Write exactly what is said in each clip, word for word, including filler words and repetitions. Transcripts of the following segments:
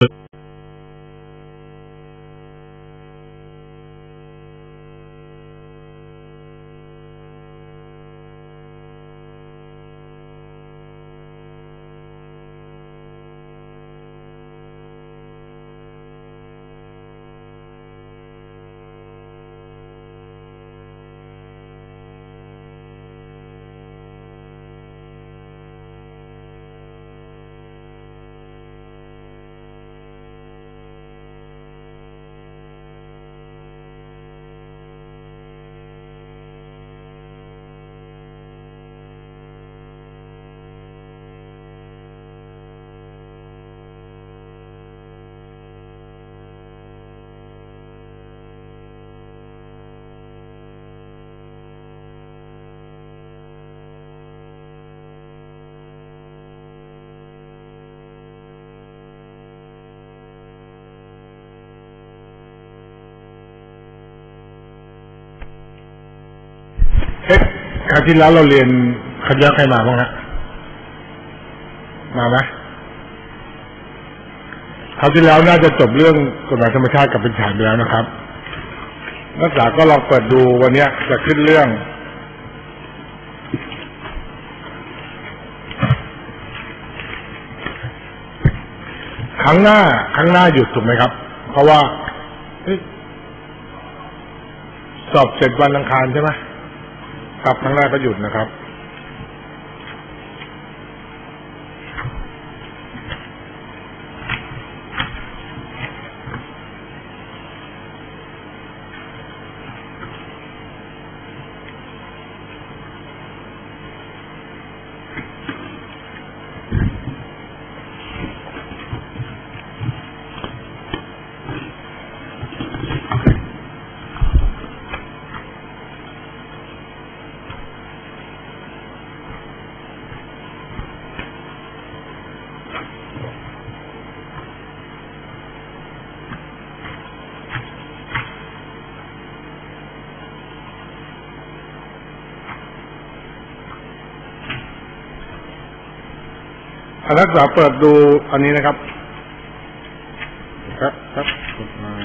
เอ๊ะคราวที่แล้วเราเรียนขัดแย้งใครมาบ้างฮะมาไหมคราวที่แล้วน่าจะจบเรื่องกฎหมายธรรมชาติกับเป็นฉากไปแล้วนะครับนักศึกษาก็ลองเปิดดูวันนี้จะขึ้นเรื่องครั้งหน้าครั้งหน้าหยุดถูกไหมครับเพราะว่าสอบเสร็จวันอังคารใช่ไหมครับครั้งแรกก็หยุดนะครับนักศึกษาเปิดดูอันนี้นะครับครับครับกดมา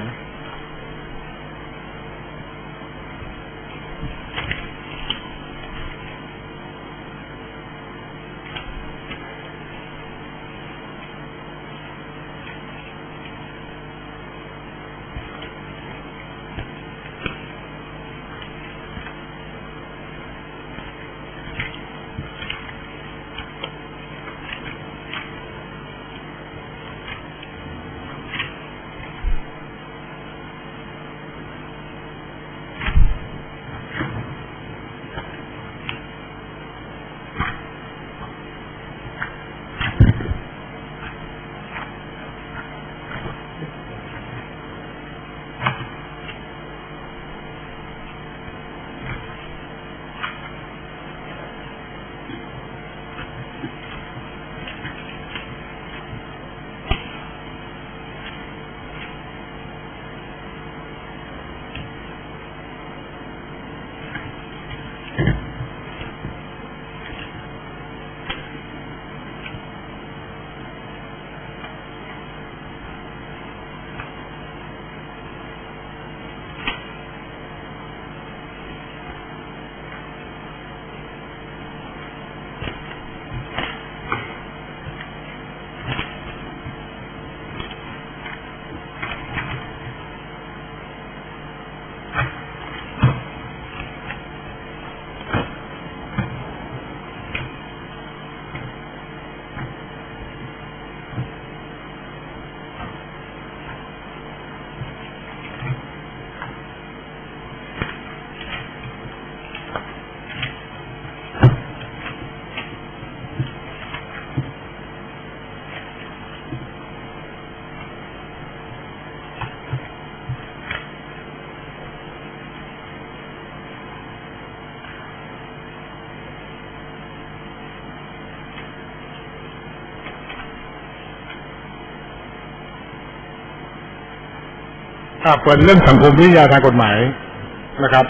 เปิดเรื่องสังคมวิทยาทางกฎหมายนะครับ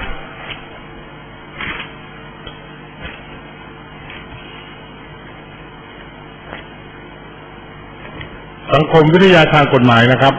สังคมวิทยาทางกฎหมายนะครับ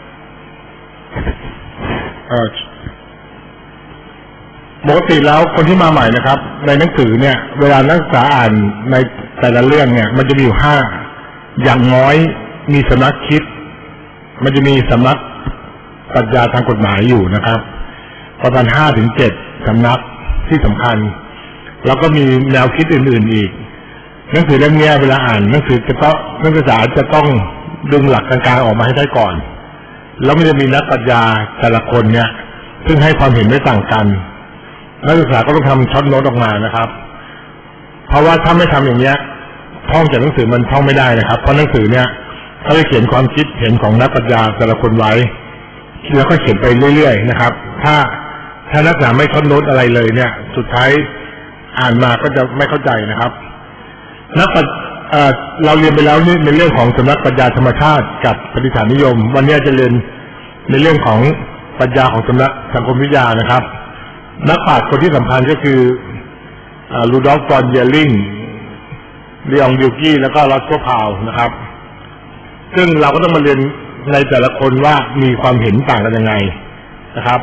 ปกติแล้วคนที่มาใหม่นะครับในหนังสือเนี่ยเวลานักศึกษาอ่านในแต่ละเรื่องเนี่ยมันจะมีอยู่ห้าอย่างน้อยมีสำนักคิดมันจะมีสำนักปรัชญาทางกฎหมายอยู่นะครับประมาณห้าถึงเจ็ดสำนักที่สำคัญแล้วก็มีแนวคิดอื่นๆอีกหนังสือเล่มนี้เวลาอ่านหนังสือจะต้องนักศึกษาจะต้องดึงหลักกลางๆออกมาให้ได้ก่อนแล้วมันจะมีนักปรัชญาแต่ละคนเนี่ยซึ่งให้ความเห็นไม่ต่างกันนักศึกษาก็ต้องทำช็อตโน้ตออกมานะครับเพราะว่าถ้าไม่ทำอย่างเนี้ยท่องจากหนังสือมันท่องไม่ได้นะครับเพราะหนังสือเนี่ยเขาจะเขียนความคิดเห็นของนักปรัชญาแต่ละคนไว้แล้วก็เขียนไปเรื่อยๆนะครับถ้าถ้านักศึกษาไม่ช็อตโน้ตอะไรเลยเนี่ยสุดท้ายอ่านมาก็จะไม่เข้าใจนะครับนักปรัชญาเราเรียนไปแล้วนี่ในเรื่องของสำนักปรัชญาธรรมชาติกับปฏิฐานนิยมวันนี้จะเรียนในเรื่องของปรัชญาของสำนักสังคมวิทยานะครับนักปราชญ์คนที่สำคัญก็คือรูดอล์ฟ ฟอนเยลลิงลีอองบิลกี้แล้วก็ลอสโคพาวนะครับซึ่งเราก็ต้องมาเรียนในแต่ละคนว่ามีความเห็นต่างกันยังไงนะครับ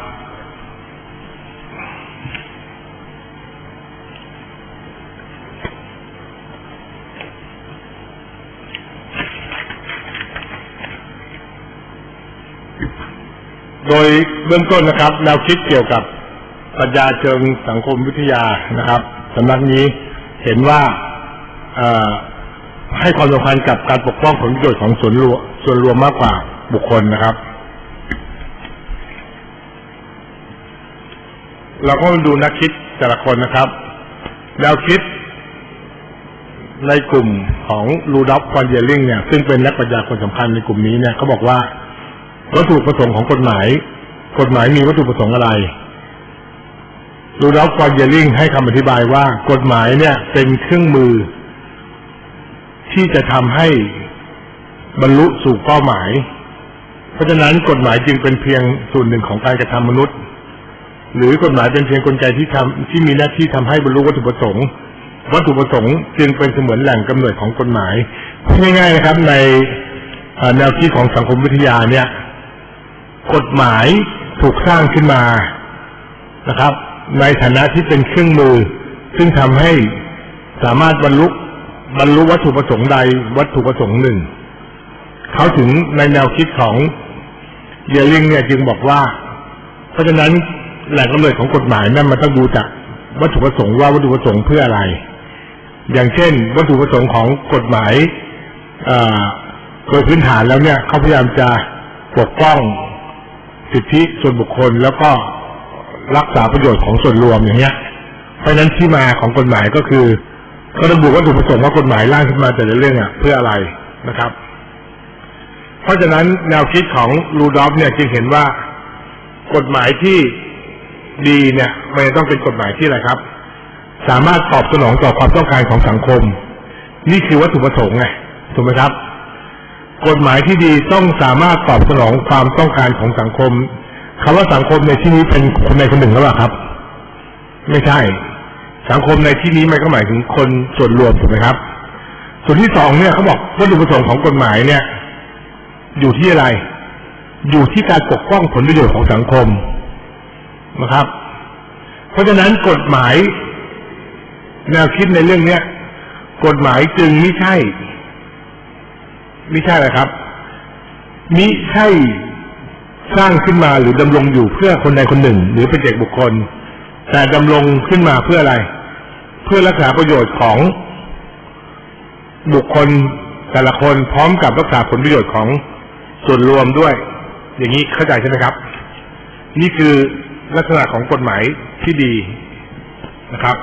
โดยเบื้องต้นนะครับแนวคิดเกี่ยวกับปรัชญาเชิงสังคมวิทยานะครับสำนักนี้เห็นว่าให้ความสำคัญกับการปกป้องผลประโยชน์ของส่วนรวมส่วนรวมมากกว่าบุคคลนะครับเราก็มาดูนักคิดแต่ละคนนะครับแนวคิดในกลุ่มของรูดอล์ฟ ฟอนเยลลิงเนี่ยซึ่งเป็นนักปรัชญาคนสำคัญในกลุ่มนี้เนี่ยเขาบอกว่าวัตถุประสงค์ของกฎหมายกฎหมายมีวัตถุประสงค์อะไรรูดอล์ฟ ฟอนเยลลิงให้คำอธิบายว่ากฎหมายเนี่ยเป็นเครื่องมือที่จะทำให้บรรลุสู่เป้าหมายเพราะฉะนั้นกฎหมายจึงเป็นเพียงส่วนหนึ่งของการกระทำมนุษย์หรือกฎหมายเป็นเพียงกลไกที่ทำที่มีหน้าที่ทำให้บรรลุวัตถุประสงค์วัตถุประสงค์จึงเป็นเสมือนแหล่งกำเนิดของกฎหมายง่ายๆนะครับในแนวคิดของสังคมวิทยาเนี่ยกฎหมายถูกสร้างขึ้นมานะครับในฐานะที่เป็นเครื่องมือซึ่งทำให้สามารถบรรลุบรรลุวัตถุประสงค์ใดวัตถุประสงค์หนึ่งเขาถึงในแนวคิดของเยลลิงเนี่ยจึงบอกว่าเพราะฉะนั้นแหล่งกำเนิดของกฎหมายนั้นมันต้องดูจากวัตถุประสงค์ว่าวัตถุประสงค์เพื่ออะไรอย่างเช่นวัตถุประสงค์ของกฎหมายโดยพื้นฐานแล้วเนี่ยเขาพยายามจะปกป้องสิทธิส่วนบุคคลแล้วก็รักษาประโยชน์ของส่วนรวมอย่างเงี้ยเพราะฉะนั้นที่มาของกฎหมายก็คือก็ระบุวัตถุประสงค์ว่ากฎหมายร่างขึ้นมาแต่ละเรื่องอ่ะเพื่ออะไรนะครับเพราะฉะนั้นแนวคิดของรูดอล์ฟเนี่ยจึงเห็นว่ากฎหมายที่ดีเนี่ยมันต้องเป็นกฎหมายที่อะไรครับสามารถตอบสนองต่อความต้องการของสังคมนี่คือวัตถุประสงค์ไงถูกไหมครับกฎหมายที่ดีต้องสามารถตอบสนองความต้องการของสังคมคำว่าสังคมในที่นี้เป็นคนใดคนหนึ่งหรือเปล่าครับไม่ใช่สังคมในที่นี้มันก็หมายถึงคนส่วนรวมถูกไหมครับส่วนที่สองเนี่ยเขาบอกวัตถุประสงค์ของกฎหมายเนี่ยอยู่ที่อะไรอยู่ที่การปกป้องผลประโยชน์ของสังคมนะครับเพราะฉะนั้นกฎหมายแนวคิดในเรื่องนี้กฎหมายจึงไม่ใช่ไม่ใช่อะไรครับมิใช่สร้างขึ้นมาหรือดำรงอยู่เพื่อคนใดคนหนึ่งหรือเป็นเด็กบุคคลแต่ดำรงขึ้นมาเพื่ออะไรเพื่อรักษาประโยชน์ของบุคคลแต่ละคนพร้อมกับรักษาผลประโยชน์ของส่วนรวมด้วยอย่างนี้เข้าใจใช่ไหมครับนี่คือลักษณะของกฎหมายที่ดีนะครับ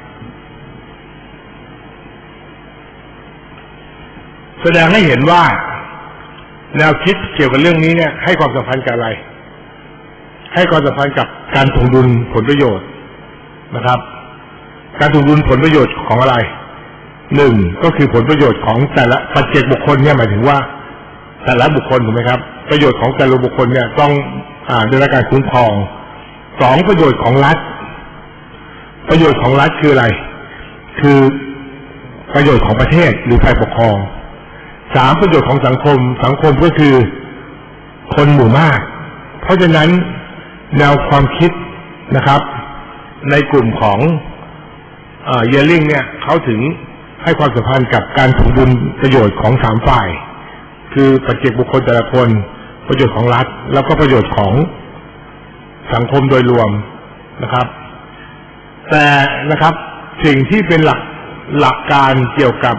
แสดงให้เห็นว่าแนวคิดเกี่ยวกับเรื่องนี้เนี่ยให้ความสำคัญกับอะไรให้ความสำคัญกับการถ่วงดุลผลประโยชน์นะครับการถ่วงดุลผลประโยชน์ของอะไรหนึ่งก็คือผลประโยชน์ของแต่ละปัจเจกบุคคลเนี่ยหมายถึงว่าแต่ละบุคคลถูกไหมครับประโยชน์ของแต่ละบุคคลเนี่ยต้องอ่าได้รับการคุ้มครองสองประโยชน์ของรัฐประโยชน์ของรัฐคืออะไรคือประโยชน์ของประเทศหรือฝ่ายปกครองสามประโยชน์ของสังคมสังคมก็คือคนหมู่มากเพราะฉะนั้นแนวความคิดนะครับในกลุ่มของเอ่อเยลลิงเนี่ยเขาถึงให้ความสัมพันธ์กับการสมดุลประโยชน์ของสามฝ่ายคือปัจเจกบุคคลแต่ละคนประโยชน์ของรัฐแล้วก็ประโยชน์ของสังคมโดยรวมนะครับแต่นะครับสิ่งที่เป็นหลักหลักการเกี่ยวกับ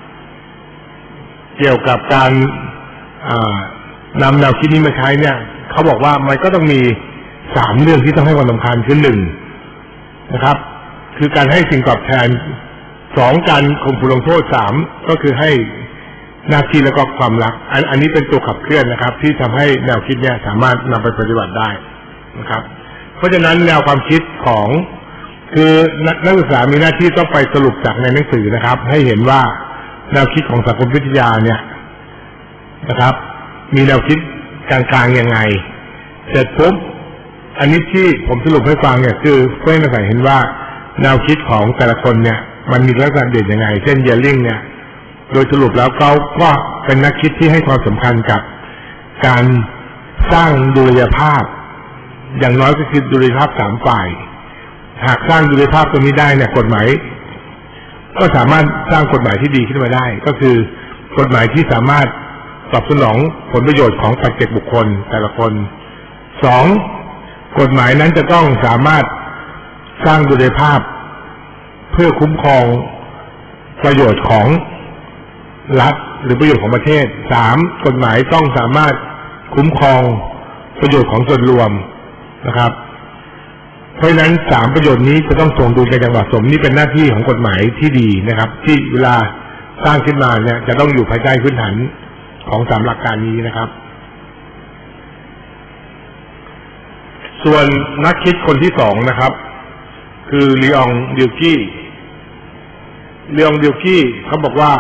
เกี่ยวกับการนำแนวคิดนี้มาใช้เนี่ยเขาบอกว่ามันก็ต้องมีสามเรื่องที่ต้องให้ความสำคัญคือหนึ่งนะครับคือการให้สิ่งตอบแทนสองการข่มขู่ลงโทษสามก็คือให้หน้าที่แล้วก็ความรักอันอันนี้เป็นตัวขับเคลื่อนนะครับที่ทำให้แนวคิดเนี่ยสามารถนำไปปฏิบัติได้นะครับเพราะฉะนั้นแนวความคิดของคือนักศึกษามีหน้าที่ต้องไปสรุปจากในหนังสือนะครับให้เห็นว่าแนวคิดของสังคมวิทยาเนี่ยนะครับมีแนวคิดกลางๆยังไงเสร็จปุ๊บอันนี้ที่ผมสรุปให้ฟังเนี่ยคือเพื่อให้นักศึกษาเห็นว่าแนวคิดของแต่ละคนเนี่ยมันมีลักษณะเด่นยังไงเช่นเยลลิงเนี่ยโดยสรุปแล้วเขาก็เป็นนักคิดที่ให้ความสำคัญกับการสร้างดุลยภาพอย่างน้อยก็คือดุลยภาพสามฝ่ายหากสร้างดุลยภาพตรงนี้ได้เนี่ยกฎหมายก็สามารถสร้างกฎหมายที่ดีขึ้นมาได้ก็คือกฎหมายที่สามารถตอบสนองผลประโยชน์ของปัจเจกบุคคลแต่ละคนสองกฎหมายนั้นจะต้องสามารถสร้างดุลยภาพเพื่อคุ้มครองประโยชน์ของรัฐหรือประโยชน์ของประเทศสามกฎหมายต้องสามารถคุ้มครองประโยชน์ของส่วนรวมนะครับเพราะฉะนั้นสามประโยชน์นี้จะต้องส่งดูกันอย่างเหมาะสมนี่เป็นหน้าที่ของกฎหมายที่ดีนะครับที่เวลาสร้างขึ้นมาเนี่ยจะต้องอยู่ภายใต้พื้นฐานของสามหลักการนี้นะครับส่วนนักคิดคนที่สองนะครับคือลีอองดิลกี้ลีอองดิลกี้เขาบอกว่า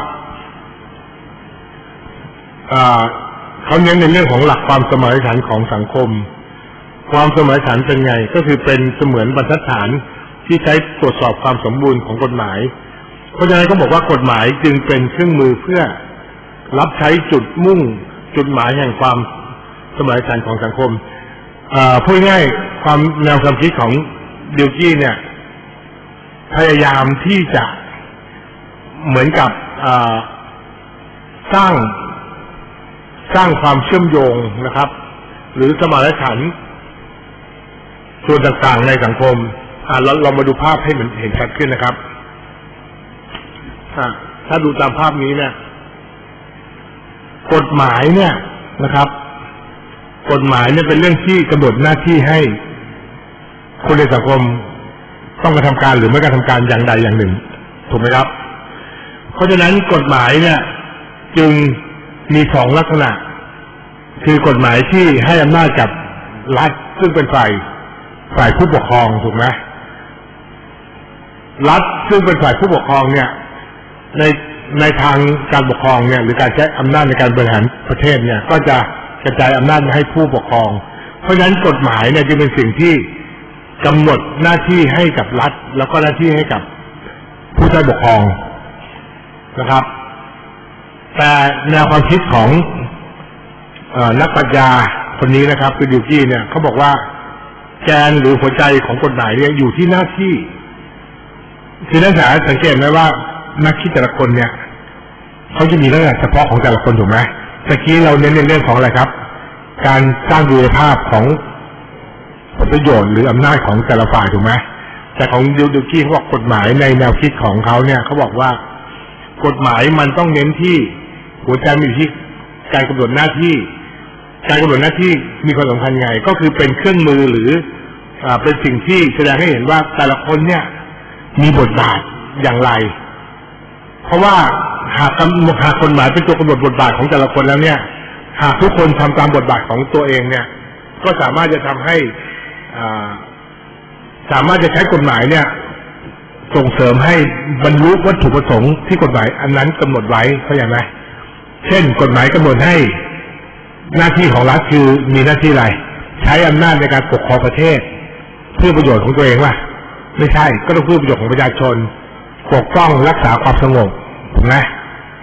เขาเน้นในเรื่องของหลักความสมานฉันท์ของสังคมความสมานฉันท์เป็นไงก็คือเป็นเสมือนบรรทัดฐานที่ใช้ตรวจสอบความสมบูรณ์ของกฎหมายเพราะฉะนั้นเขาบอกว่ากฎหมายจึงเป็นเครื่องมือเพื่อรับใช้จุดมุ่งจุดหมายแห่งความสมานฉันท์ของสังคมพูดง่ายความแนวความคิดของดิลกี้เนี่ยพยายามที่จะเหมือนกับสร้างสร้างความเชื่อมโยงนะครับหรือสมานฉันท์ส่วนต่างๆในสังคมเราเรามาดูภาพให้มันเห็นชัดขึ้นนะครับถ้าดูตามภาพนี้เนี่ยกฎหมายเนี่ยนะครับกฎหมายเนี่ยเป็นเรื่องที่กำหนดหน้าที่ให้คนในสังคมต้องกระทำการหรือไม่กระทำการอย่างใดอย่างหนึ่งถูกไหมครับเพราะฉะนั้นกฎหมายเนี่ยจึงมีสองลักษณะคือกฎหมายที่ให้อำนาจกับรัฐซึ่งเป็นฝ่ายฝ่ายผู้ปกครองถูกไหมรัฐซึ่งเป็นฝ่ายผู้ปกครองเนี่ยในในทางการปกครองเนี่ยหรือการใช้อำนาจในการบริหารประเทศเนี่ยก็จะกระจายอำนาจมาให้ผู้ปกครองเพราะฉะนั้นกฎหมายเนี่ยจึงเป็นสิ่งที่กำหนดหน้าที่ให้กับรัฐแล้วก็หน้าที่ให้กับผู้ใช้ปกครองนะครับแต่แนวความคิดของนักปรัชญาคนนี้นะครับคือดิลกี้เนี่ยเขาบอกว่าแกนหรือหัวใจของกฎหมายเนี่ยอยู่ที่หน้าที่คือนักศึกษาสังเกตไหมว่านักคิดแต่ละคนเนี่ยเขาจะมีลักษณะเฉพาะของแต่ละคนถูกไหมตะกี้เราเน้นในเรื่องของอะไรครับการสร้างดุลยภาพของผลประโยชน์หรืออำนาจของแต่ละฝ่ายถูกไหมแต่ของดิลกี้เขาบอกกฎหมายในแนวคิดของเขาเนี่ยเขาบอกว่ากฎหมายมันต้องเน้นที่หัวใจมีที่การกำหนดหน้าที่การกำหนดหน้าที่มีความสำคัญไงก็คือเป็นเครื่องมือหรือเป็นสิ่งที่แสดงให้เห็นว่าแต่ละคนเนี่ยมีบทบาทอย่างไรเพราะว่าหากหากกฎหมายเป็นตัวกำหนดบทบาทของแต่ละคนแล้วเนี่ยหากทุกคนทำตามบทบาทของตัวเองเนี่ยก็สามารถจะทำให้สามารถจะใช้กฎหมายเนี่ยส่งเสริมให้บรรลุวัตถุประสงค์ที่กฎหมายอันนั้นกำหนดไว้เข้าใจไหมเช่นกฎหมายกำหนดให้หน้าที่ของรัฐคือมีหน้าที่อะไรใช้อำนาจในการปกครองประเทศเพื่อประโยชน์ของตัวเองวะไม่ใช่ก็ต้องเพื่อประโยชน์ของประชาชนปกป้องรักษาความสงบถูกไหม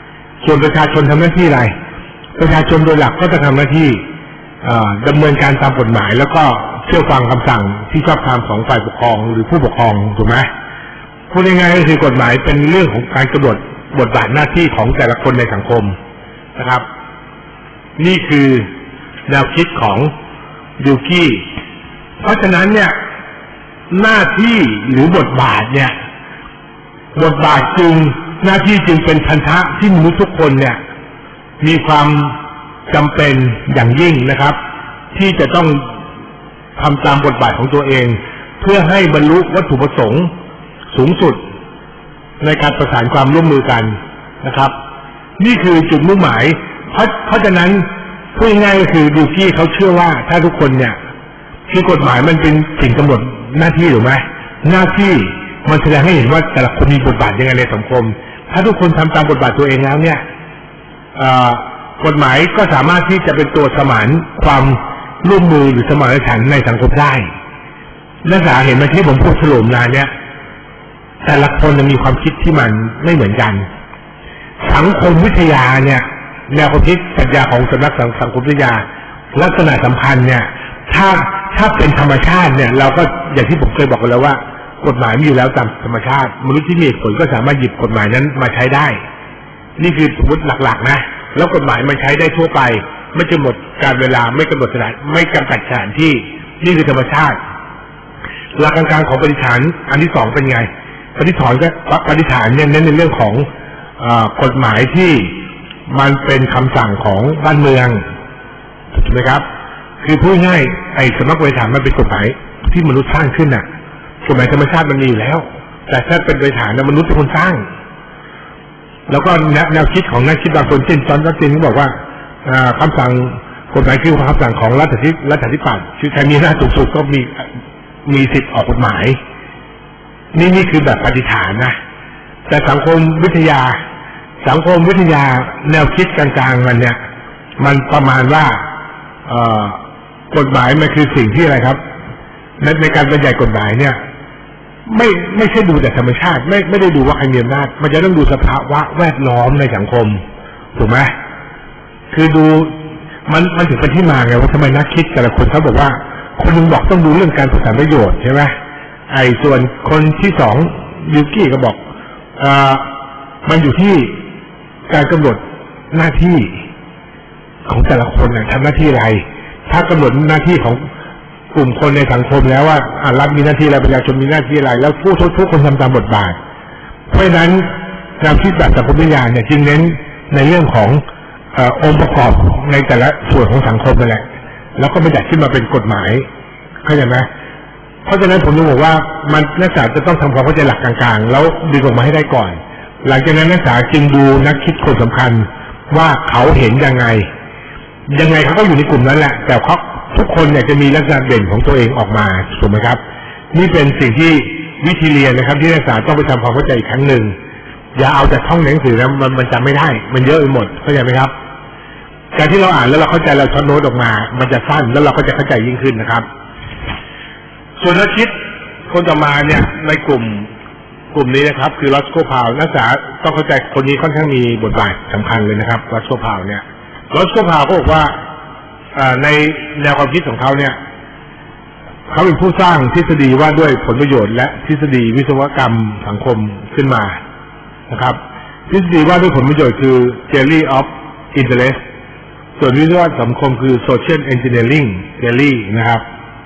ส่วนประชาชนทำหน้าที่อะไรประชาชนโดยหลักก็จะทำหน้าที่ดำเนินการตามกฎหมายแล้วก็เชื่อฟังคำสั่งที่ชอบธรรมของฝ่ายปกครองหรือผู้ปกครองถูกไหมพูดง่ายๆก็คือกฎหมายเป็นเรื่องของการกำหนดบทบาทหน้าที่ของแต่ละคนในสังคมนะครับนี่คือแนวคิดของดิวกี้เพราะฉะนั้นเนี่ยหน้าที่หรือบทบาทเนี่ยบทบาทจึงหน้าที่จึงเป็นพันธะที่มนุษย์ทุกคนเนี่ยมีความจำเป็นอย่างยิ่งนะครับที่จะต้องทำตามบทบาทของตัวเองเพื่อให้บรรลุวัตถุประสงค์สูงสุดในการประสานความร่วมมือกันนะครับนี่คือจุดมุ่งหมายเพราะเพราะฉะนั้นพูดง่ายก็คือดิวกี้เขาเชื่อว่าถ้าทุกคนเนี่ยคือกฎหมายมันเป็นสิ่งกำหนดหน้าที่หรือไม่หน้าที่มันแสดงให้เห็นว่าแต่ละคนมีบทบาทยังไงในสังคมถ้าทุกคนทำตามบทบาทตัวเองแล้วเนี่ยกฎหมายก็สามารถที่จะเป็นตัวสมานความร่วมมือหรือสมานฉันท์ในสังคมได้นักศึกษาเห็นไหมที่ผมพูดสรุปนานเนี่ยแต่ละคนมีความคิดที่มันไม่เหมือนกันสังคมวิทยาเนี่ยแนวความคิดปรัชญาของสำนักสังคมวิทยาลักษณะสัมพันธ์เนี่ยถ้าถ้าเป็นธรรมชาติเนี่ยเราก็อย่างที่ผมเคยบอกกันแล้วว่ากฎหมายมีอยู่แล้วตามธรรมชาติมนุษย์ที่มีเหตุผลก็สามารถหยิบกฎหมายนั้นมาใช้ได้นี่คือสมมติหลักๆนะแล้วกฎหมายมันใช้ได้ทั่วไปไม่กำหนดการเวลาไม่กำหนดสถานไม่จำกัดสถานที่นี่คือธรรมชาติหลักการของปฏิฐานอันที่สองเป็นไงปฏิฐานก็ปฏิฐานเนี่ยเน้นในเรื่องของกฎหมายที่มันเป็นคำสั่งของบ้านเมืองถูกไหมครับคือพูดง่ายไอ้สำนักปฏิฐานมันเป็นกฎหมายที่มนุษย์สร้างขึ้นน่ะกฎหมายธรรมชาติมันมีอยู่แล้วแต่ถ้าเป็นปฏิฐานนะมนุษย์เป็นคนสร้างแล้วก็แนวคิดของนักคิดบางคนเช่นจอห์นวัตตินเขาบอกว่าคำสั่งกฎหมายคือคำสั่งของรัฐธิรัฐธิปัตย์คือใครมีอำนาจสูงสุดก็มีมีสิทธิ์ออกกฎหมายนี่นี่คือแบบปฏิฐานนะแต่สังคมวิทยาสังคมวิทยาแนวคิดกลางๆมันเนี่ยมันประมาณว่ากฎหมายมันคือสิ่งที่อะไรครับในในการบรรยายกฎหมายเนี่ยไม่ไม่ใช่ดูแต่ธรรมชาติไม่ไม่ได้ดูว่าใครมีอำนาจมันจะต้องดูสภาวะแวดล้อมในสังคมถูกไหมคือดูมันมันถึงเป็นที่มาไงว่าทำไมนักคิดแต่ละคนเขาบอกว่าคนนึงบอกต้องดูเรื่องการประสานประโยชน์ใช่ไหมไอ้ส่วนคนที่สองดิวกี้ก็บอกอ่ามันอยู่ที่การกำหนดหน้าที่ของแต่ละคนทำหน้าที่อะไรถ้ากำหนดหน้าที่ของกลุ่มคนในสังคมแล้วว่ารัฐมีหน้าที่อะไรประชาชนมีหน้าที่อะไรแล้วผู้ทุกคนทำตามบทบาทเพราะฉะนั้นแนวคิดแบบสังคมวิทยาเนี่ยจึงเน้นในเรื่องขององค์ประกอบในแต่ละส่วนของสังคมนั่นแหละแล้วก็ไม่จัดขึ้นมาเป็นกฎหมายเข้าใจไหมเพราะฉะนั้นผมจะบอกว่ามันนักศึกษาจะต้องทำความเข้าใจหลักกลางๆแล้วดึงออกมาให้ได้ก่อนหลังจากนั้นนักศึกษาจึงดูนักคิดคนสำคัญว่าเขาเห็นยังไงยังไงเขาก็อยู่ในกลุ่มนั้นแหละแต่เขาทุกคนเนี่ยจะมีลักษณะเด่นของตัวเองออกมาถูกไหมครับนี่เป็นสิ่งที่วิธีเรียนนะครับที่นักศึกษาต้องไปทำความเข้าใจอีกครั้งหนึ่งอย่าเอาแต่ท่องหนังสือนะมันมันจำไม่ได้มันเยอะไปหมดเข้าใจไหมครับการที่เราอ่านแล้วเราเข้าใจเราช็อตโน้ตออกมามันจะสั้นแล้วเราก็จะเข้าใจยิ่งขึ้นนะครับส่วนนักคิดคนต่อมาเนี่ยในกลุ่มกลุ่มนี้นะครับคือลอสโกพาวนักศึกษาต้องเข้าใจคนนี้ค่อนข้างมีบทบาทสำคัญเลยนะครับลอสโกพาวเนี่ยลอสโกพาวก็บอกว่าในแนวความคิดของเขาเนี่ยเขาเป็นผู้สร้างทฤษฎีว่าด้วยผลประโยชน์และทฤษฎีวิศวกรรมสังคมขึ้นมานะครับทฤษฎีว่าด้วยผลประโยชน์คือ theory of interest ส่วนวิศวกรรมสังคมคือ social engineering theory นะครับ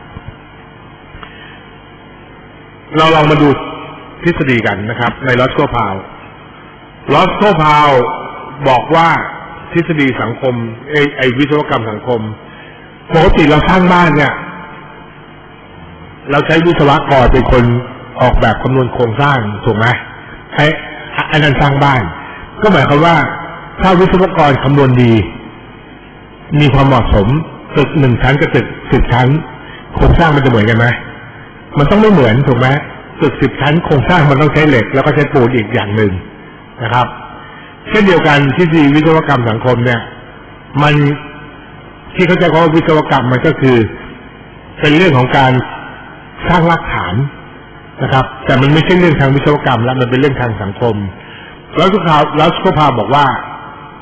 เราลองมาดูทฤษฎีกันนะครับในลอสโกพาวลอสโกพาวบอกว่าทฤษฎีสังคมไอไอวิศวกรรมสังคมปกติเราสร้างบ้านเนี่ยเราใช้วิศวกรเป็นคนออกแบบคำนวณโครงสร้างถูกไหมใช้อันนั้นสร้างบ้านก็หมายความว่าถ้าวิศวกรคำนวณดีมีความเหมาะสมตึกหนึ่งชั้นกับตึกสิบชั้นโครงสร้างมันจะเหมือนกันไหมมันต้องไม่เหมือนถูกไหมตึกสิบชั้นโครงสร้างมันต้องใช้เหล็กแล้วก็ใช้ปูนอีกอย่างหนึ่งนะครับเช่นเดียวกันที่ที่วิศวกรรมสังคมเนี่ยมันที่เขาใจว่าวิศวกรรมมันก็คือเป็นเรื่องของการสร้างรากฐานนะครับแต่มันไม่ใช่เรื่องทางวิศวกรรมแล้วมันเป็นเรื่องทางสังคมแล้วทุกข่าวแล้วทุกข่าวบอกว่า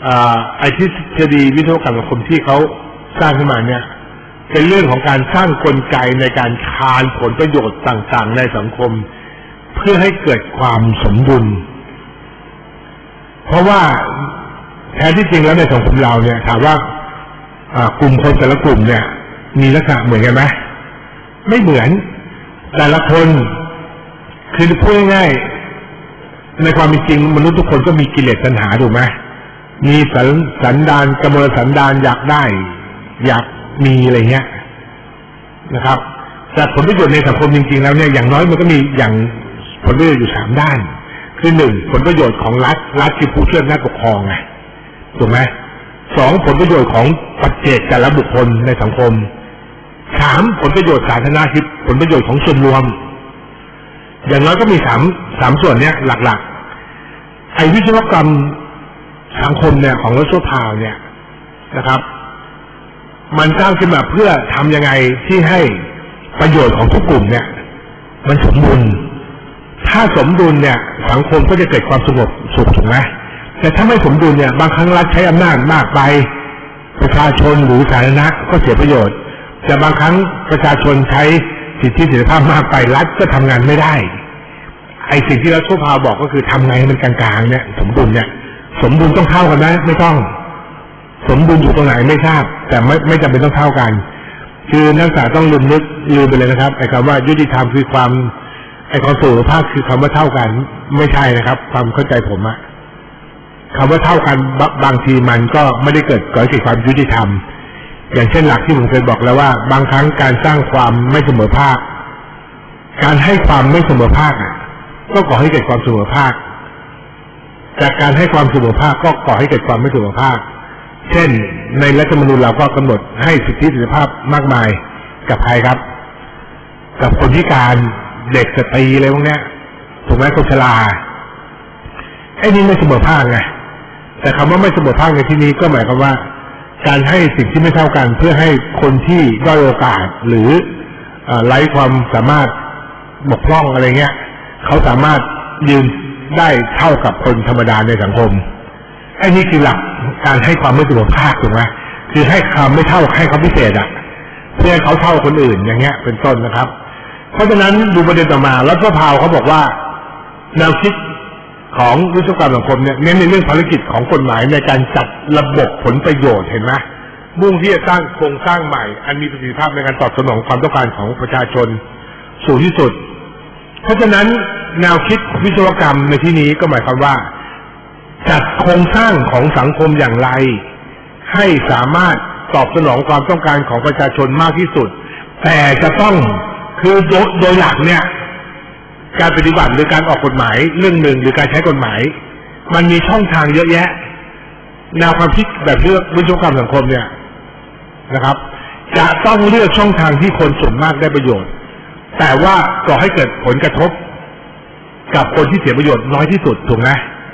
ไอ้ทฤษฎีวิศวกรรมสังคมที่เขาสร้างขึ้นมาเนี่ยเป็นเรื่องของการสร้างกลไกในการคานผลประโยชน์ต่างๆในสังคมเพื่อให้เกิดความสมดุลเพราะว่าแท้ที่จริงแล้วในสังคมเราเนี่ยถามว่ากลุ่มคนแต่ละกลุ่มเนี่ยมีลักษณะเหมือนกันไหมไม่เหมือนแต่ละคนคือพูดง่ายๆในความเป็นจริงมนุษย์ทุกคนก็มีกิเลสตัณหาถูกไหมมีสันสันดานกมลสันดานอยากได้อยากมีอะไรเงี้ยนะครับแต่ผลประโยชน์ในสังคมจริงๆแล้วเนี่ยอย่างน้อยมันก็มีอย่างผลประโยชน์อยู่สามด้านคือหนึ่งผลประโยชน์ของรัฐรัฐคือผู้ช่วยนักปกครองไงถูกไหมสองผลประโยชน์ของปัจเจกแต่ละบุคคลในสังคมสามผลประโยชน์สาธารณะคือผลประโยชน์ของส่วนรวมอย่างน้อยก็มีสามสามส่วนเนี้ยหลักๆไอ้วิศวกรรมสังคมเนี่ยของรัสโซพาวเนี่ยนะครับมันสร้างขึ้นมาเพื่อทำยังไงที่ให้ประโยชน์ของทุกกลุ่มเนี่ยมันสมดุลถ้าสมดุลเนี่ยสังคมก็จะเกิดความสงบสุขถูกไหมแต่ถ้าไม่สมดุลเนี่ยบางครั้งรัฐใช้อำนาจมากไปประชาชนหรือสาธารณะก็เสียประโยชน์แต่บางครั้งประชาชนใช้สิทธิเสรีภาพมากไปรัฐก็ทำงานไม่ได้ไอ้สิ่งที่รัฐโซพาวบอกก็คือทำไงให้มันกลางๆเนี่ยสมดุลเนี่ยสมดุลต้องเท่ากันไหมไม่ต้องสมดุลอยู่ตรงไหนไม่ทราบแต่ไม่ไม่จำเป็นต้องเท่ากันคือนักศึกษาต้องลืมนึกลืมไปเลยนะครับไอ้คำว่ายุติธรรมคือความไอ้ความเสมอภาคคือคำว่าเท่ากันไม่ใช่นะครับความเข้าใจผมอะคำว่าเท่ากันบางทีมันก็ไม่ได้เกิดก่อให้เกิดความยุติธรรมอย่างเช่นหลักที่ผมเคยบอกแล้วว่าบางครั้งการสร้างความไม่เสมอภาคการให้ความไม่เสมอภาคอ่ะก็ก่อให้เกิดความเสมอภาคจากการให้ความเสมอภาคก็ก่อให้เกิดความไม่เสมอภาคเช่นในรัฐธรรมนูญเราก็กำหนดให้สิทธิเสรีภาพมากมายกับใครครับกับคนพิการเด็กสตรีอะไรพวกนี้ถูกไหมคนชราไอ้นี่ไม่เสมอภาคไงแต่คำว่าไม่เสมอภาคในที่นี้ก็หมายความว่าการให้สิ่งที่ไม่เท่ากันเพื่อให้คนที่ด้อยโอกาสหรือไร้ความสามารถบกพร่องอะไรเงี้ยเขาสามารถยืนได้เท่ากับคนธรรมดาในสังคมไอ้นี่คือหลักการให้ความไม่เสมอภาคถูกไหมคือให้ความไม่เท่าให้เขาพิเศษอ่ะเพื่อให้เขาเท่าคนอื่นอย่างเงี้ยเป็นต้นนะครับเพราะฉะนั้นดูประเด็นต่อมารัฐสภาเขาบอกว่าแนวคิดของวิศวกรรมสังคมเนี่ยเน้นในเรื่องภารกิจของกฎหมายในการจัดระบบผลประโยชน์เห็นไหมมุ่งที่จะสร้างโครงสร้างใหม่อันมีประสิทธิภาพในการตอบสนองความต้องการของประชาชนสูงที่สุดเพราะฉะนั้นแนวคิดวิศวกรรมในที่นี้ก็หมายความว่าจัดโครงสร้างของสังคมอย่างไรให้สามารถตอบสนองความต้องการของประชาชนมากที่สุดแต่จะต้องคือโดยหลักเนี่ยการปฏิบัติหรือการออกกฎหมายเรื่องหนึ่งหรือการใช้กฎหมายมันมีช่องทางเยอะแยะแนวความคิดแบบเรื่องวิศวกรรมสังคมเนี่ยนะครับจะต้องเลือกช่องทางที่คนส่วนมากได้ประโยชน์แต่ว่าก่อให้เกิดผลกระทบกับคนที่เสียประโยชน์น้อยที่สุดถูกไหม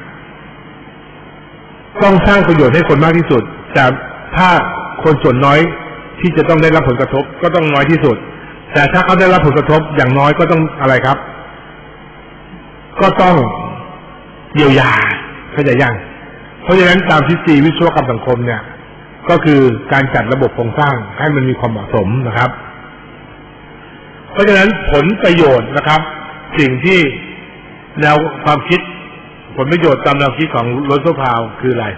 ต้องสร้างประโยชน์ให้คนมากที่สุดแต่ถ้าคนส่วนน้อยที่จะต้องได้รับผลกระทบก็ต้องน้อยที่สุดแต่ถ้าเขาได้รับผลกระทบอย่างน้อยก็ต้องอะไรครับก็ต้องเยียวยาเข้าใจยังเพราะฉะนั้นตามทฤษฎีวิศวกรรมสังคมเนี่ยก็คือการจัดระบบโครงสร้างให้มันมีความเหมาะสมนะครับเพราะฉะนั้นผลประโยชน์นะครับสิ่งที่แนวความคิดผลประโยชน์ตามแนวคิดของโรสพาวคืออะไร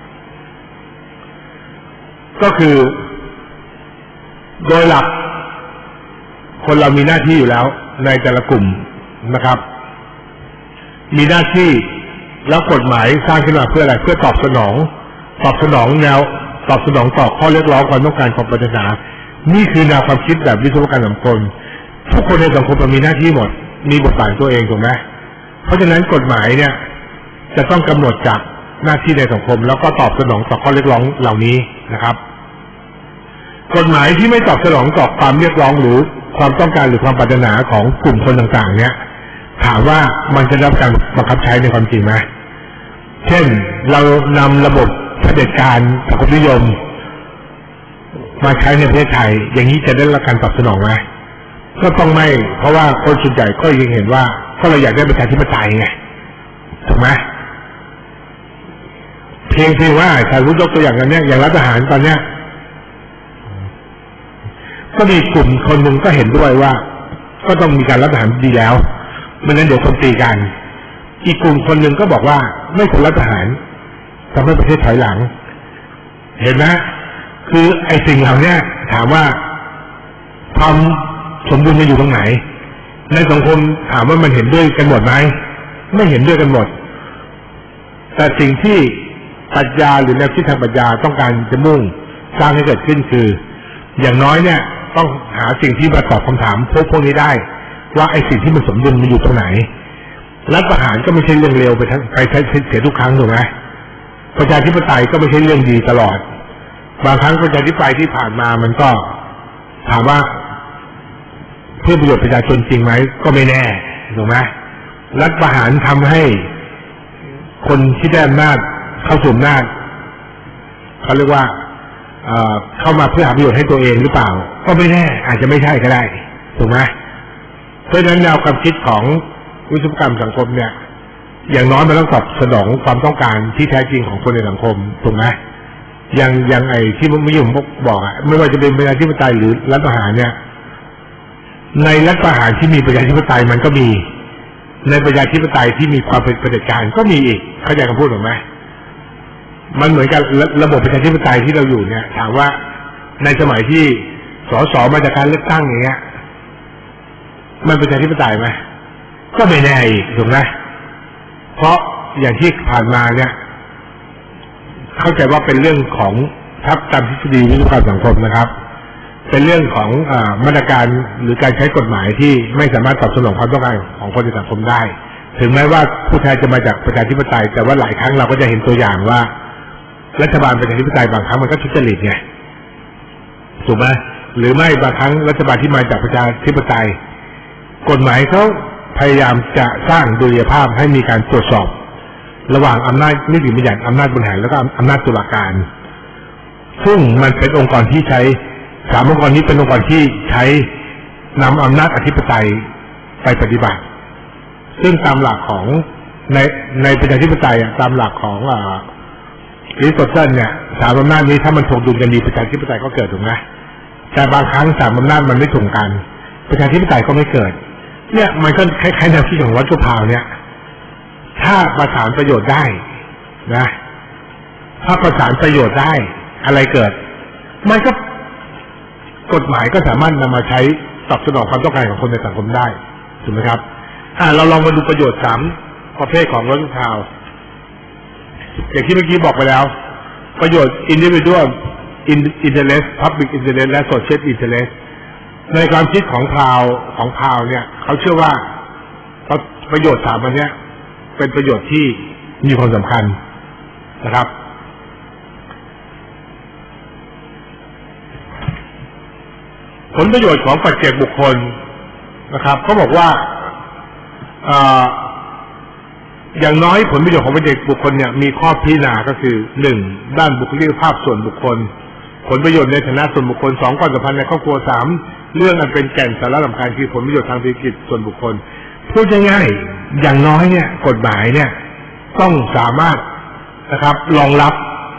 ก็คือโดยหลักคนเรามีหน้าที่อยู่แล้วในแต่ละกลุ่มนะครับมีหน้าที่แล้วกฎหมายสร้างขึ้นมาเพื่ออะไรเพื่อตอบสนองตอบสนองแนวตอบสนองต่อข้อเรียกร้องความต้องการของประชาชนนี่คือแนวความคิดแบบวิศวกรรมสังคมทุกคนในสังคมมีหน้าที่หมดมีบทบาทตัวเองถูกไหมเพราะฉะนั้นกฎหมายเนี่ยจะต้องกำหนดจากหน้าที่ในสังคมแล้วก็ตอบสนองต่อข้อเรียกร้องเหล่านี้นะครับกฎหมายที่ไม่ตอบสนองต่อความเรียกร้องหรือความต้องการหรือความปรารถนาของกลุ่มคนต่างๆเนี่ยถามว่ามันจะได้รับการบังคับใช้ในความจริงไหมเช่นเรานำระบบเผด็จการสังคมนิยมมาใช้ในประเทศไทยอย่างนี้จะได้รับการตอบสนองไหมก็ต้องไม่เพราะว่าคนส่วนใหญ่ก็ยังเห็นว่าก็เราอยากได้ประชาธิปไตยไงถูกไหมเพียงเพียงว่าถ้ารู้ยกตัวอย่างกันเนี้ยอย่างรัฐประหารตอนเนี้ยก็มีกลุ่มคนหนึ่งก็เห็นด้วยว่าก็ต้องมีการรัฐประหารดีแล้วไม่งั้นเดี๋ยวคนตีกันอีกกลุ่มคนหนึ่งก็บอกว่าไม่ควรรัฐประหารทำให้ประเทศถอยหลังเห็นไหมคือไอ้สิ่งเหล่านี้ถามว่าความสมบูรณ์มันอยู่ตรงไหนในสังคมถามว่ามันเห็นด้วยกันหมดไหมไม่เห็นด้วยกันหมดแต่สิ่งที่ปรัชญาหรือแนวคิดทางปรัชญาต้องการจะมุ่งสร้างให้เกิดขึ้นคืออย่างน้อยเนี่ยต้องหาสิ่งที่มาตอบคำถามพวกพวกนี้ได้ว่าไอ้สิ่งที่มันสมดุลมันอยู่ตรงไหนรัฐประหารก็ไม่ใช่เรื่องเลวไปทั้งไปใช้เสียทุกครั้งถูกไหมประชาธิปไตยก็ไม่ใช่เรื่องดีตลอดบางครั้งประชาธิปไตยที่ผ่านมามันก็ถามว่าเพื่อประโยชน์ประชาชนจริงไหมก็ไม่แน่ถูกไหมรัฐประหารทำให้คนที่ได้อำนาจเข้าสู่อำนาจเขาเรียกว่าเอ่อเข้ามาเพื่อหาประโยชน์ให้ตัวเองหรือเปล่าก็ไม่แน่อาจจะไม่ใช่ก็ได้ถูกไหมเพราะฉะนั้นแนวความคิดของวิศวกรรมสังคมเนี่ยอย่างน้อยมันต้องตอบสนองความต้องการที่แท้จริงของคนในสังคมถูกไหมอย่างอย่างไอ้ที่มุยมบอกอะไม่ว่าจะเป็นประชาธิปไตยหรือรัฐประหารเนี่ยในรัฐประหารที่มีประชาธิปไตยมันก็มีในประชาธิปไตยที่มีความเป็นเผด็จการก็มีอีกเข้าใจคำพูดหรือไม่มันเหมือนกับระบบประชาธิปไตยที่เราอยู่เนี่ยถามว่าในสมัยที่สสมาจากการเลือกตั้งอย่างเงี้ยมันประชาธิปไตยไหมก็ไม่แน่อีกถูกไหมเพราะอย่างที่ผ่านมาเนี่ยเข้าใจว่าเป็นเรื่องของทับตามทฤษฎีวิศวกรรมสังคมนะครับเป็นเรื่องของอ่ามาตรการหรือการใช้กฎหมายที่ไม่สามารถตอบสนองความต้องการของคนในสังคมได้ถึงแม้ว่าผู้แทนจะมาจากประชาธิปไตยแต่ว่าหลายครั้งเราก็จะเห็นตัวอย่างว่ารัฐบาลประชาธิปไตยบางครั้งมันก็ทุจริตไงถูกไหมหรือไม่บางครั้งรัฐบาลที่มาจากประชาธิปไตยกฎหมายเขาพยายามจะสร้างดุลยภาพให้มีการตรวจสอบระหว่างอำนาจนิติบัญญัติอำนาจบริหารแล้วก็อำนาจตุลาการซึ่งมันเป็นองค์กรที่ใช้สามองค์กรนี้เป็นองค์กรที่ใช้นำอำนาจอธิปไตยไปปฏิบัติซึ่งตามหลักของในในประชาธิปไตยตามหลักของอริสโตเติลเนี่ยสามอำนาจนี้ถ้ามันถ่วงดุลกันดีประชาธิปไตยก็เกิดถูกไหมแต่บางครั้งสามอำนาจมันไม่ถ่วงกันประชาธิปไตยก็ไม่เกิดเนี่ยมันก็คล้ายๆแนวคิดของวัดจุฬาเนี่ยถ้าประสานประโยชน์ได้นะถ้าประสานประโยชน์ได้อะไรเกิดมันก็กฎหมายก็สามารถนำมาใช้ตอบสนองความต้องการของคนในสังคมได้ถูกไหมครับอ่าเราลองมาดูประโยชน์สามประเภทของวัดจุฬาอย่างที่เมื่อกี้บอกไปแล้วประโยชน์ individual interest public interest และ social interest ในความคิดของพาวของพาวเนี่ยเขาเชื่อว่าประโยชน์สามอันเนี้ยเป็นประโยชน์ที่มีความสำคัญนะครับผลประโยชน์ของปัจเจกบุคคลนะครับเขาบอกว่าอ่าอย่างน้อยผลประโยชน์ของปัจเจกบุคคลเนี่ยมีข้อพิจารณาก็คือหนึ่งด้านบุคลิกภาพส่วนบุคคลผลประโยชน์ในฐานะส่วนบุคคลสองความสัมพันธ์ในครอบครัวสามเรื่องอันเป็นแก่นสาระสำคัญคือผลประโยชน์ทางเศรษฐกิจส่วนบุคคลพูดง่ายๆอย่างน้อยเนี่ยกฎหมายเนี่ยต้องสามารถนะครับรองรับ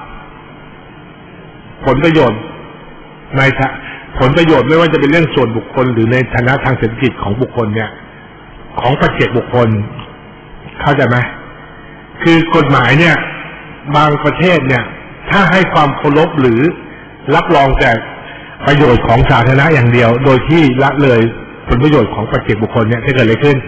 ผลประโยชน์ในผลประโยชน์ไม่ว่าจะเป็นเรื่องส่วนบุคคลหรือในฐานะทางเศรษฐกิจของบุคคลเนี่ยของปัจเจกบุคคลเข้าใจไหมคือกฎหมายเนี่ยบางประเทศเนี่ยถ้าให้ความเคารพหรือรับรองแต่ประโยชน์ของสาธารณะอย่างเดียวโดยที่ละเลยผลประโยชน์ของปัจเจกบุคคลเนี่ยจะเกิดอะไรขึ้น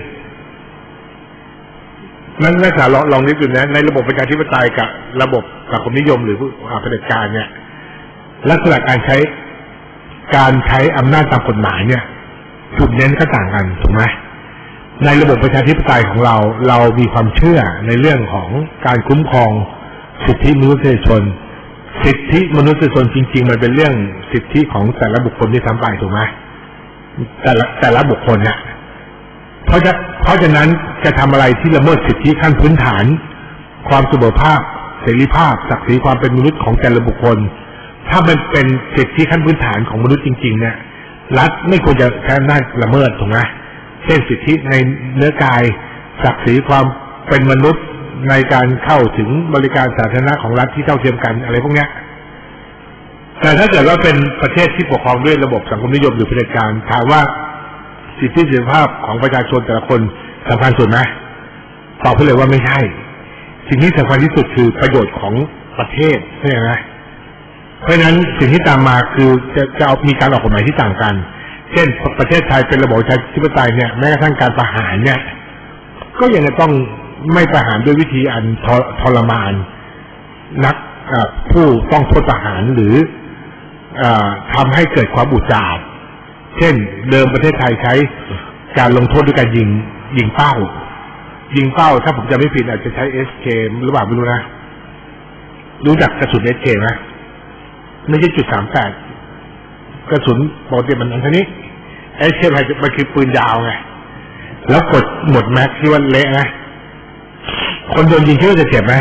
นั่นนักศึกษาลองลองนึกดูนะในระบบประชาธิปไตยกับระบบสังคมนิยมหรือเผด็จการเนี่ยลักษณะการใช้การใช้อำนาจตามกฎหมายเนี่ยจุดเน้นก็ต่างกันถูกไหมในระบบประชาธิปไตยของเราเรามีความเชื่อในเรื่องของการคุ้มครองสิทธิมนุษยชนสิทธิมนุษยชนจริงๆมันเป็นเรื่องสิทธิของแต่ละบุคคลที่ทำไปถูกไหมแต่ละแต่ละบุคคลเนี่ยเพราะจะเพราะฉะนั้นจะทำอะไรที่ละเมิดสิทธิขั้นพื้นฐานความเสมอภาคเสรีภาพศักดิ์ศรีความเป็นมนุษย์ของแต่ละบุคคลถ้ามันเป็นสิทธิขั้นพื้นฐานของมนุษย์จริงๆเนี่ยรัฐไม่ควรจะใช้อำนาจละเมิดถูกไหมเช่นสิทธิในเนื้อกายศักดิ์ศรีความเป็นมนุษย์ในการเข้าถึงบริการสาธารณะของรัฐที่เท่าเทียมกันอะไรพวกนี้แต่ถ้าเกิดว่าเป็นประเทศที่ปกครองด้วยระบบสังคมนิยมหรือเผด็จการถามว่าสิทธิเสรีภาพของประชาชนแต่ละคนสำคัญสุดไหมตอบไปเลยว่าไม่ใช่สิ่งที่สำคัญที่สุดคือประโยชน์ของประเทศใช่ไหมเพราะฉะนั้นสิ่งที่ตามมาคือจะจะเอามีการออกกฎหมายที่ต่างกันเช่นประเทศไทยเป็นระบบประชาธิปไตยเนี่ยแม้กระทั่งการประหารเนี่ยก็ยังจะต้องไม่ประหารด้วยวิธีอันทรมานนักผู้ต้องโทษประหารหรือทำให้เกิดความอุจจาระเช่นเดิมประเทศไทยใช้การลงโทษด้วยการยิงยิงเป้ายิงเป้าถ้าผมจำไม่ผิดอาจจะใช้ เอส เค หรือเปล่าไม่รู้นะรู้จักกระสุน เอส เค ไหมไม่ใช่จุดสามแปดกระสุนปกติมันอันนี้ เอส เค มันคือปืนยาวไงแล้วกดหมดแม็กซ์ที่ว่าเละนะคนโดนยิงคิดว่าจะเจ็บไหม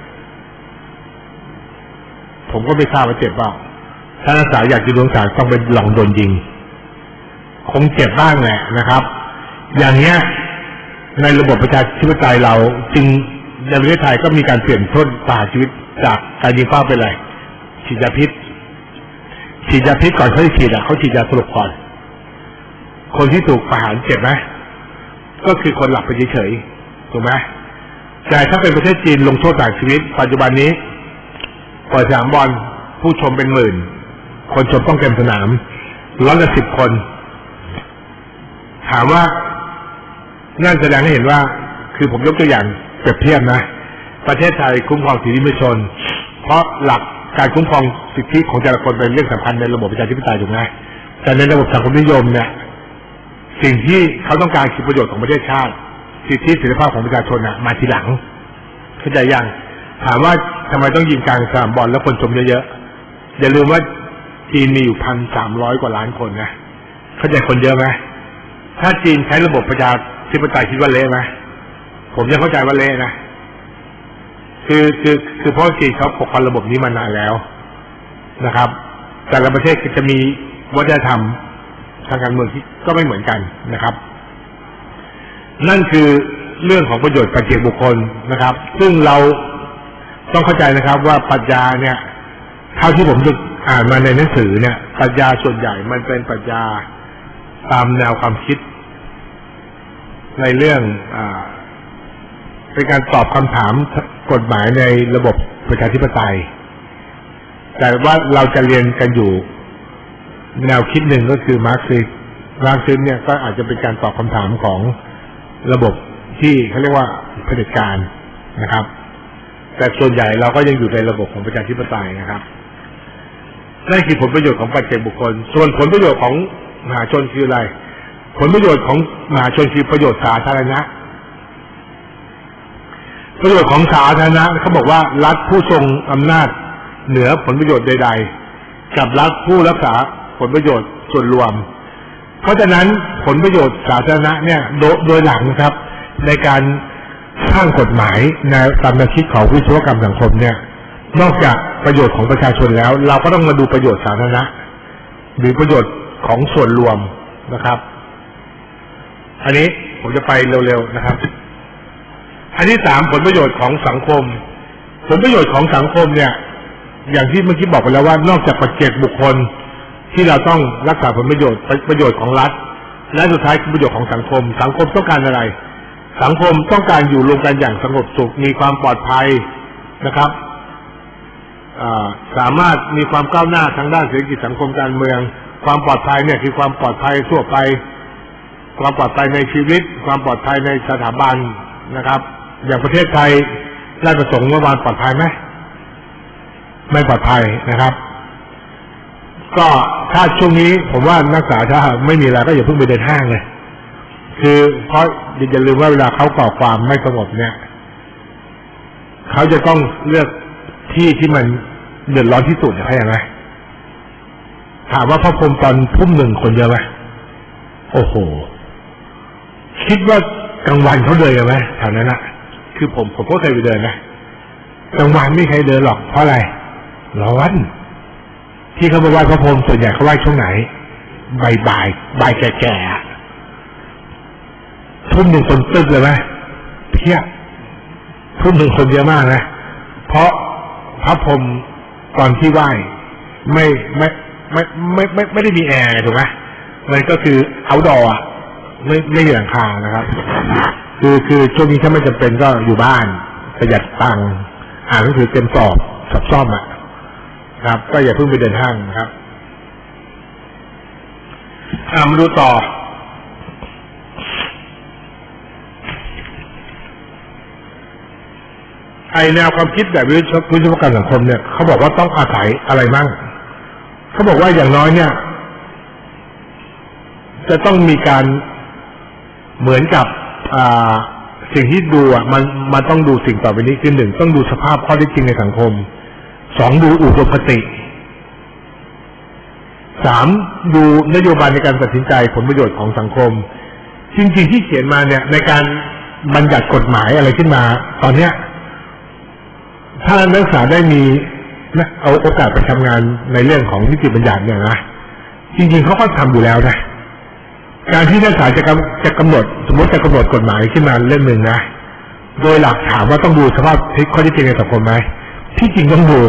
ผมก็ไม่ทราบว่าเจ็บเปล่าถ้านักศึกษาอยากจะดวงสารต้องไปลองโดนยิงคงเจ็บบ้างแหละนะครับอย่างเนี้ยในระบบประชาธิปไตยเราจึงในประเทศไทยก็มีการเปลี่ยนโทษประหารชีวิตจากการยิงเป้าเป็นอะไรฉีดยาพิษฉีดยาพิษก่อนเขาจะฉีดอ่ะเขาฉีดยาสลบก่อนคนที่ถูกประหารเจ็บไหมก็คือคนหลับไปเฉยๆถูกไหมแต่ถ้าเป็นประเทศจีนลงโทษประหารชีวิตปัจจุบันนี้เปิดสนามบอลผู้ชมเป็นหมื่นคนชมต้องเต็มสนามร้อยละสิบคนถามว่านั่นแสดงให้เห็นว่าคือผมยกตัวอย่างเปรียบเทียบนะประเทศไทยคุ้มครองสิทธิมนุษยชนเพราะหลักการคุ้มครองสิทธิของแต่ละคนเป็นเรื่องสำคัญในระบบประชาธิปไตยถูกไหมแต่ในระบบสังคมนิยมเนี่ยสิ่งที่เขาต้องการคือประโยชน์ของประเทศชาติสิทธิเสรีภาพของประชาชนน่ะมาทีหลังเข้าใจยังถามว่าทำไมต้องยิงกลางสนามบอลแล้วคนชมเยอะๆอย่าลืมว่าจีนมีอยู่พันสามร้อยกว่าล้านคนนะเข้าใจคนเยอะไหมถ้าจีนใช้ระบบประชาธิปไตยคิดว่าเละไหมผมยังเข้าใจว่าเละนะคือคือคือเพราะจีนเขาปกครองระบบนี้มานานแล้วนะครับแต่ละประเทศจะมีวัฒนธรรมทางการเมืองที่ก็ไม่เหมือนกันนะครับนั่นคือเรื่องของประโยชน์ปัจเจกบุคคลนะครับซึ่งเราต้องเข้าใจนะครับว่าปรัชญาเนี่ยเท่าที่ผมจะอ่านมาในหนังสือเนี่ยปรัชญาส่วนใหญ่มันเป็นปรัชญาตามแนวความคิดในเรื่องอ่าเป็นการตอบคำถามกฎหมายในระบบประชาธิปไตยแต่ว่าเราจะเรียนกันอยู่แนวคิดหนึ่งก็คือมาร์กซิสต์มาร์กซิสต์เนี่ยก็อาจจะเป็นการตอบคำถามของระบบที่เขาเรียกว่าเผด็จการนะครับแต่ส่วนใหญ่เราก็ยังอยู่ในระบบของประชาธิปไตยนะครับนั่นคือผลประโยชน์ของปัจเจกบุคคลส่วนผลประโยชน์ของมหาชนคืออะไรผลประโยชน์ของมหาชนคือประโยชน์สาธารณะประโยชน์ของสาธารณะเขาบอกว่ารัฐผู้ทรงอำนาจเหนือผลประโยชน์ใดๆกับรัฐผู้รักษาผลประโยชน์ส่วนรวมเพราะฉะนั้นผลประโยชน์สาธารณะเนี่ยโดยหลังนะครับในการสร้างกฎหมายในตามแนวคิดของวิศวกรรมสังคมเนี่ยนอกจากประโยชน์ของประชาชนแล้วเราก็ต้องมาดูประโยชน์สาธารณะหรือประโยชน์ของส่วนรวมนะครับอันนี้ผมจะไปเร็วๆนะครับอันที่สามผลประโยชน์ของสังคมผลประโยชน์ของสังคมเนี่ยอย่างที่เมื่อกี้บอกไปแล้วว่านอกจากปัจเจกบุคคลที่เราต้องรักษาผลประโยชน์ประโยชน์ของรัฐและสุดท้ายคือประโยชน์ของสังคมสังคมต้องการอะไรสังคมต้องการอยู่รวมกันอย่างสงบสุขมีความปลอดภัยนะครับสามารถมีความก้าวหน้าทางด้านเศรษฐกิจสังคมการเมืองความปลอดภัยเนี่ยคือความปลอดภัยทั่วไปความปลอดภัยในชีวิตความปลอดภัยในสถาบันนะครับอย่างประเทศไทยราชประสงค์เมื่อวานปลอดภัยไหมไม่ปลอดภัยนะครับก็ถ้าช่วงนี้ผมว่านักศึกษาถ้าไม่มีอะไรก็อย่าเพิ่งไปเดินห้างเลยคือเพราะอย่าลืมว่าเวลาเขาก่อความไม่สงบเนี่ยเขาจะต้องเลือกที่ที่มันเดือดร้อนที่สุดใช่ไหมถามว่าพระพรหมตอนทุ่มหนึ่งคนเยอะไหมโอ้โหคิดว่ากลางวันเขาเดินกันไหมแถวนั้นนะคือผมผมก็เคยไปเดินนะกลางวันไม่ใครเดินหรอกเพราะอะไรร้อนที่เขาบอกว่าพระพรหมส่วนใหญ่เขาไหว้ช่วงไหนบ่ายบ่ายบ่ายแก่ๆทุ่มหนึ่งคนตึ๊บเลยไหมเพี้ยทุ่มหนึ่งคนเยอะมากนะเพราะพระพรหมตอนที่ไหว้ไม่ไม่ไม่ไม่ไม่ไม่ได้มีแอร์ถูกไหมมันก็คือเอาท์ดอร์ไม่ไม่มีหลังคานะครับคือคือช่วงนี้ถ้าไม่จำเป็นก็อยู่บ้านประหยัดตังค์อ่านหนังสือเต็มสอบสอบซ่อมอ่ะครับก็อย่าเพิ่งไปเดินห้างนะครับอ่ามาดูต่อไอแนวความคิดแบบวิศวกรรมสังคมเนี่ยเขาบอกว่าต้องอาศัยอะไรมั่งเขาบอกว่าอย่างน้อยเนี่ยจะต้องมีการเหมือนกับอ่าสิ่งที่ดูอ่ะมันมันต้องดูสิ่งต่อไปนี้คือหนึ่งต้องดูสภาพข้อเท็จจริงในสังคมสองดูอุดมคติสามดูนโยบายในการตัดสินใจผลประโยชน์ของสังคมจริงๆที่เขียนมาเนี่ยในการบัญญัติกฎหมายอะไรขึ้นมาตอนเนี้ยถ้านักศึกษาได้มีนะเอาโอกาสไปทำงานในเรื่องของนิติบัญญัติเนี่ยนะจริงๆเขาก็ทำอยู่แล้วนะการที่นักศึกษาจะกำจะกำหนดสมมติจะกำหนดกฎหมายขึ้นมาเรื่องหนึ่งนะโดยหลักถามว่าต้องดูสภาพข้อเท็จจริงในสังคมไหมที่จริงต้องดู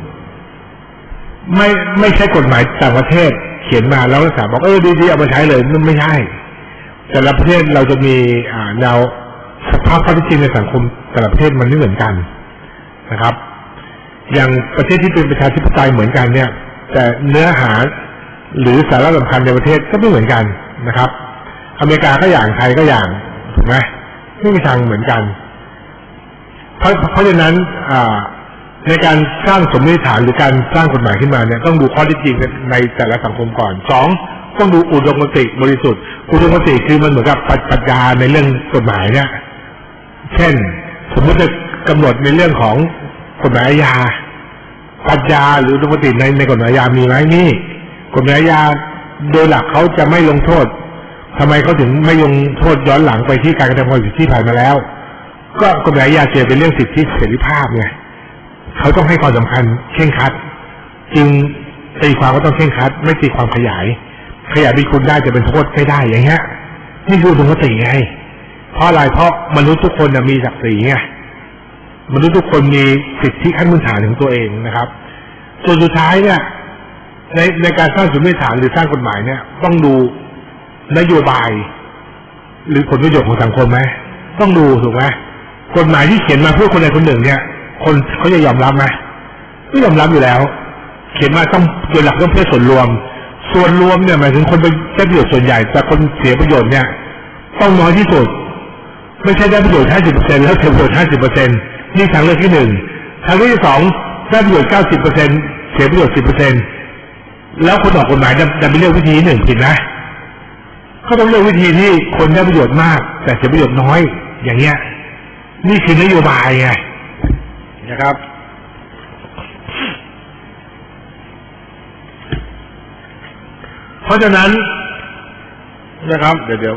ไม่ไม่ใช่กฎหมายต่างประเทศเขียนมาแล้วนักศึกษาบอกเออดีๆเอามาใช้เลยนั่นไม่ใช่แต่ละประเทศเราจะมีอ่าแนวสภาพข้อเท็จจริงในสังคมแต่ละประเทศมันไม่เหมือนกันนะครับอย่างประเทศที่เป็นประชาธิปไตยเหมือนกันเนี่ยแต่เนื้อหาหรือสาระสำคัญในประเทศก็ไม่เหมือนกันนะครับอเมริกาก็อย่างไทยก็อย่างถูกไหมไม่มีทางเหมือนกันเพราะเพราะฉะนั้นในการสร้างสมมติฐานหรือการสร้างกฎหมายขึ้นมาเนี่ยต้องดูข้อเท็จจริงในแต่ละสังคมก่อนสองต้องดูอุดมคติบริสุทธิ์อุดมคติคือมันเหมือนกับปรัชญาในเรื่องกฎหมายเนี่ยเช่นสมมติจะกำหนดในเรื่องของกฎหมายอาญาปรัชญาหรืออุดมคติในในกฎหมายอาญามีไหมนี่กฎหมายอาญาโดยหลักเขาจะไม่ลงโทษทำไมเขาถึงไม่ลงโทษย้อนหลังไปที่การกระทำความผิดที่ผ่านมาแล้วก็กฎหมายอาญาเกี่ยวเป็นเรื่องสิทธิเสรีภาพไงเขาต้องให้ความสำคัญเคร่งครัดจึงตีความก็ต้องเคร่งครัดไม่ตีความขยายขยายมีคุณได้จะเป็นโทษไม่ได้อย่างเงี้ยนี่คืออุดมคติไงเพราะอะไรเพราะมนุษย์ทุกคนมีศักดิ์ศรีไงมนุษย์ทุกคนมีสิทธิขั้นพื้นฐานของตัวเองนะครับส่วนสุดท้ายเนี่ยในในการสร้างสมมติฐานหรือสร้างกฎหมายเนี่ยต้องดูนโยบายหรือผลประโยชน์ของสังคมไหมต้องดูถูกไหมกฎหมายที่เขียนมาเพื่อคนใดคนหนึ่งเนี่ยคนเขาจะยอมรับไหมไม่ยอมรับอยู่แล้วเขียนมาต้องโดยหลักต้องเพื่อส่วนรวมส่วนรวมเนี่ยหมายถึงคนเป็นได้ประโยชน์ส่วนใหญ่แต่คนเสียประโยชน์เนี่ยต้องน้อยที่สุดไม่ใช่ได้ประโยชน์ ห้าสิบเปอร์เซ็นต์ แล้วเสียประโยชน์ ห้าสิบเปอร์เซ็นต์ นี่ทางเลือกที่หนึ่งทางเลือกที่สองได้ประโยชน์ เก้าสิบเปอร์เซ็นต์ เสียประโยชน์ สิบเปอร์เซ็นต์ แล้วคนออกกฎหมายจะไปเลือกวิธีหนึ่งผิดนะเขาต้องเลือกวิธีที่คนได้ประโยชน์มากแต่เสียประโยชน์น้อยอย่างเงี้ยนี่คือนโยบายไงนะครับเพราะฉะนั้นนะครับเดี๋ยวเดี๋ยว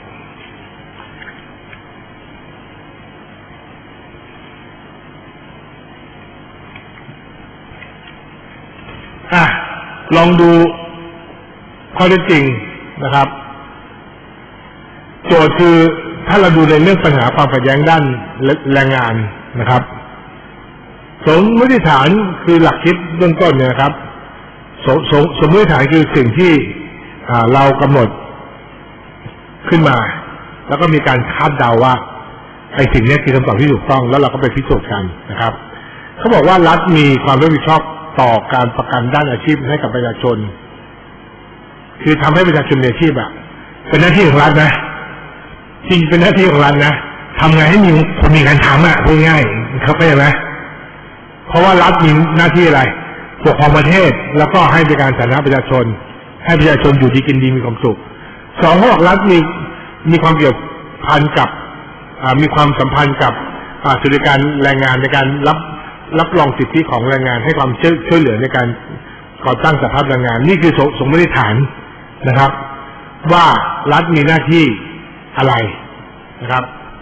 อ่ะลองดูข้อเท็จจริงนะครับโจทย์คือถ้าเราดูในเรื่องปัญหาความขัดแย้งด้านแรงงานนะครับสมมติฐานคือหลักคิดเบื้องต้นเนี่ยนะครับสมสมสมมติฐานคือสิ่งที่เรากำหนดขึ้นมาแล้วก็มีการคาดเดาว่าไอ้สิ่งนี้คือคำตอบที่ถูกต้องแล้วเราก็ไปพิสูจน์กันนะครับเขาบอกว่ารัฐมีความรับผิดชอบต่อการประกันด้านอาชีพให้กับประชาชนคือทำให้ประชาชนมีอาชีพอ่ะเป็นหน้าที่ของรัฐนะจริงเป็นหน้าที่ของรัฐนะทำไงให้มีคนมีการทำอ่ะพูดง่ายเข้าใจไหมเพราะว่ารัฐมีหน้าที่อะไรปกครองประเทศแล้วก็ให้บริการสาธารณะประชาชนให้ประชาชนอยู่ดีกินดีมีความสุขสองเขาบอกรัฐมีมีความเกี่ยวพันกับมีความสัมพันธ์กับส่วนราชการแรงงานในการรับรับรองสิทธิของแรงงานให้ความช่วยเหลือในการก่อตั้งสภาพแรงงานนี่คือสมมติฐานนะครับว่ารัฐมีหน้าที่อะไรนะครับ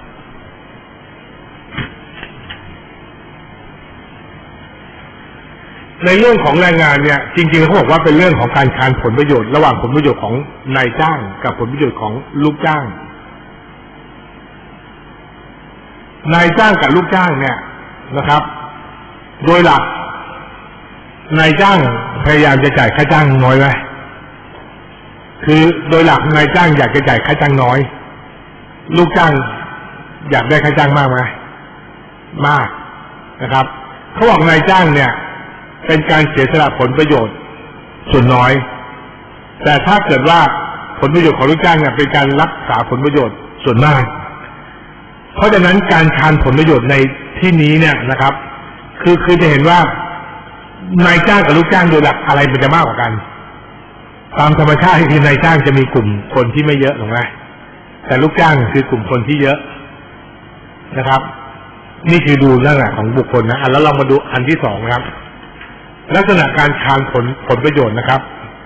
ในเรื่องของแรงงานเนี่ยจริงๆเขาบอกว่าเป็นเรื่องของการคานผลประโยชน์ระหว่างผลประโยชน์ของนายจ้างกับผลประโยชน์ของลูกจ้างนายจ้างกับลูกจ้างเนี่ยนะครับโดยหลักนายจ้างพยายามจะจ่ายค่าจ้างน้อยไหมคือโดยหลักนายจ้างอยากจะจ่ายค่าจ้างน้อยลูกจ้างอยากได้ค่าจ้างมากไหมมากนะครับเขาบอกนายจ้างเนี่ยเป็นการเสียสละผลประโยชน์ส่วนน้อยแต่ถ้าเกิดว่าผลประโยชน์ของลูกจ้างเนี่ยเป็นการรักษาผลประโยชน์ส่วนมากเพราะฉะนั้นการทานผลประโยชน์ในที่นี้เนี่ยนะครับคือคือจะเห็นว่านายจ้างกับลูกจ้างโดยหลักอะไรมันจะมากกว่ากันตามธรรมชาติที่นายจ้างจะมีกลุ่มคนที่ไม่เยอะถูกไหมแต่ลูกจ้างคือกลุ่มคนที่เยอะนะครับนี่คือดูลักษณะของบุคคลนะอ่ะแล้วเรามาดูอันที่สองนะครับลักษณะการทานผลผลประโยชน์นะครับ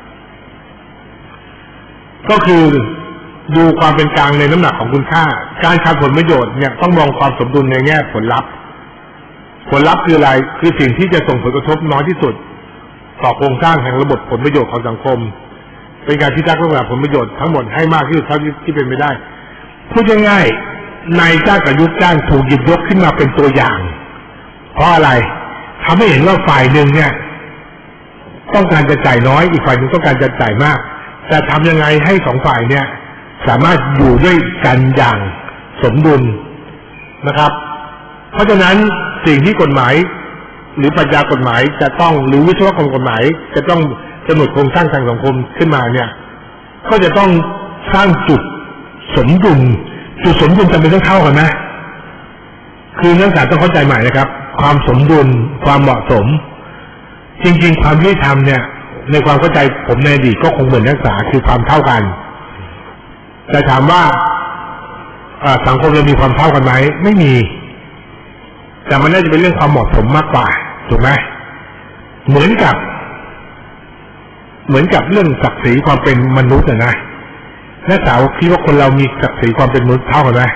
ก็คือดูความเป็นกลางในน้ำหนักของคุณค่าการทานผลประโยชน์เนี่ยต้องมองความสมดุลในแง่ผลลัพธ์ผลลัพธ์คืออะไรคือสิ่งที่จะส่งผลกระทบน้อยที่สุดต่อโครงสร้างแห่งระบบผลประโยชน์ของสังคมเป็นการที่รักษาผลประโยชน์ทั้งหมดให้มากที่สุดเท่าที่เป็นไปได้พูดง่ายๆนายจ้างกับลูกจ้างถูกหยิบยกขึ้นมาเป็นตัวอย่างเพราะอะไรทำให้เห็นว่าฝ่ายหนึ่งเนี่ยต้องการจะจ่ายน้อยอีกฝ่ายหนึ่งต้องการจะจ่ายมากแต่ทำยังไงให้สองฝ่ายเนี่ยสามารถอยู่ด้วยกันอย่างสมดุลนะครับเพราะฉะนั้นสิ่งที่กฎหมายหรือปรัชญากฎหมายจะต้องหรือวิศวกรรมกฎหมายจะต้องกำหนดโครงสร้างทางสังคมขึ้นมาเนี่ยก็จะต้องสร้างจุดสมดุลจุดสมดุลจำเป็นต้องเท่ากันนะคือนักศึกษาต้องเข้าใจใหม่นะครับความสมดุลความเหมาะสมจริงๆความยุติธรรมเนี่ยในความเข้าใจผมในอดีตก็คงเหมือนนักศึกษาคือความเท่ากันแต่ถามว่าสังคมเรามีความเท่ากันไหมไม่มีแต่มันน่าจะเป็นเรื่องความเหมาะสมมากกว่าถูกไหมเหมือนกับเหมือนกับเรื่องศักดิ์ศรีความเป็นมนุษย์นะนักศึกษาคิดว่าคนเรามีศักดิ์ศรีความเป็นมนุษย์เท่ากันไหม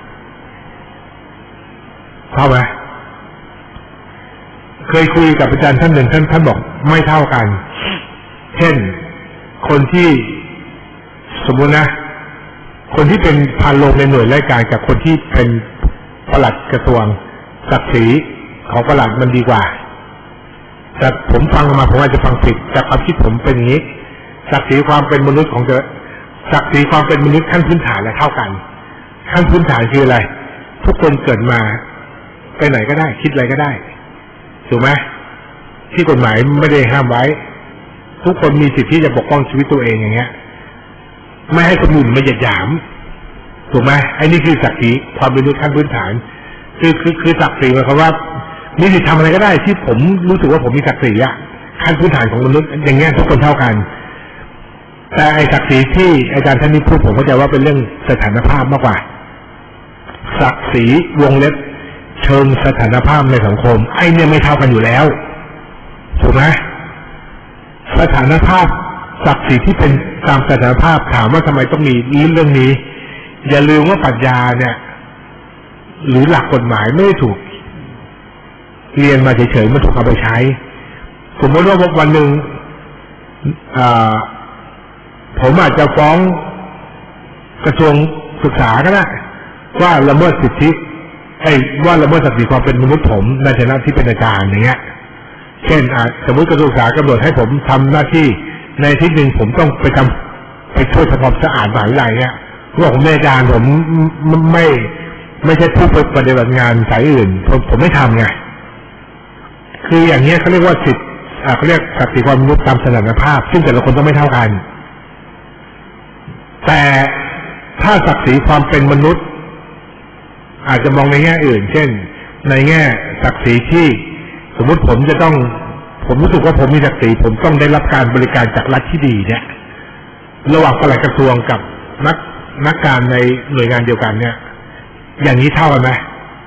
เท่าไหมเคยคุยกับอาจารย์ท่านหนึ่งท่านท่านบอกไม่เท่ากันเช่นคนที่สมมุตินะคนที่เป็นพานโรงในหน่วยราชการกับคนที่เป็นปลัดกระทรวงศักดิ์ศรีของปลัดมันดีกว่าแต่ผมฟังมาผมอาจจะฟังผิดแต่ความคิดผมเป็นอย่างนี้ศักดิ์ศรีความเป็นมนุษย์ของเธอศักดิ์ศรีความเป็นมนุษย์ขั้นพื้นฐานและเท่ากันขั้นพื้นฐานคืออะไรทุกคนเกิดมาไปไหนก็ได้คิดอะไรก็ได้ถูกไหมที่กฎหมายไม่ได้ห้ามไว้ทุกคนมีสิทธิที่จะปกป้องชีวิตตัวเองอย่างเงี้ยไม่ให้คนอื่นมาเหยียดหยามถูกไหมไอ้นี่คือศักดิ์ศรีความเป็นมนุษย์ขั้นพื้นฐานคือคือคือศักดิ์ศรีหมายความว่ามีสิทธิทำอะไรก็ได้ที่ผมรู้สึกว่าผมมีศักดิ์ศรีอะขั้นพื้นฐานของมนุษย์อย่างเงี้ยทุกคนเท่ากันแต่ไอ้ศักดิ์ศรีที่อาจารย์ท่านนี้พูดผมเข้าใจว่าเป็นเรื่องสถานภาพมากกว่าศักดิ์ศรีวงเล็บเชิงสถานภาพในสังคมไอ้เนี่ยไม่เท่ากันอยู่แล้วถูกไหมสถานภาพศักดิ์ศรีที่เป็นตามสถานภาพถามว่าทำไมต้องมีเรื่องนี้อย่าลืมว่าปรัชญาเนี่ยหรือหลักกฎหมายไม่ได้ถูกเรียนมาเฉยๆมันถูกเอาไปใช้สมมติว่าวันหนึ่งผมอาจจะฟ้องกระทรวงศึกษาก็ได้ว่าละเมิดสิทธิไอ้ว่าละเมิดศักดิ์ศรีความเป็นมนุษย์ผมในฐานะที่เป็นอาจารย์อย่างเงี้ยเช่นสมมติกระทรวงศึกษากำหนดให้ผมทำหน้าที่ในที่หนึ่งผมต้องไปทำไปช่วยทำความสะอาดมหาวิทยาลัยเนี่ยว่าผมเป็นอาจารย์ผมไม่ไม่ใช่ผู้ปฏิบัติงานสายอื่นผมผมไม่ทำไงคืออย่างเงี้ยเขาเรียกว่าสิทธิเขาเรียกศักดิ์ศรีความมนุษย์ตามสถานภาพซึ่งแต่ละคนต้องไม่เท่ากันแต่ถ้าศักดิ์ศรีความเป็นมนุษย์อาจจะมองในแง่อื่นเช่นในแง่ศักดิ์ศรีที่สมมุติผมจะต้องผมรู้สึกว่าผมมีศักดิ์ศรีผมต้องได้รับการบริการจากรัฐที่ดีเนี่ยระหว่างปลัดกระทรวงกับนักนักการในหน่วยงานเดียวกันเนี่ยอย่างนี้เท่ากันไหม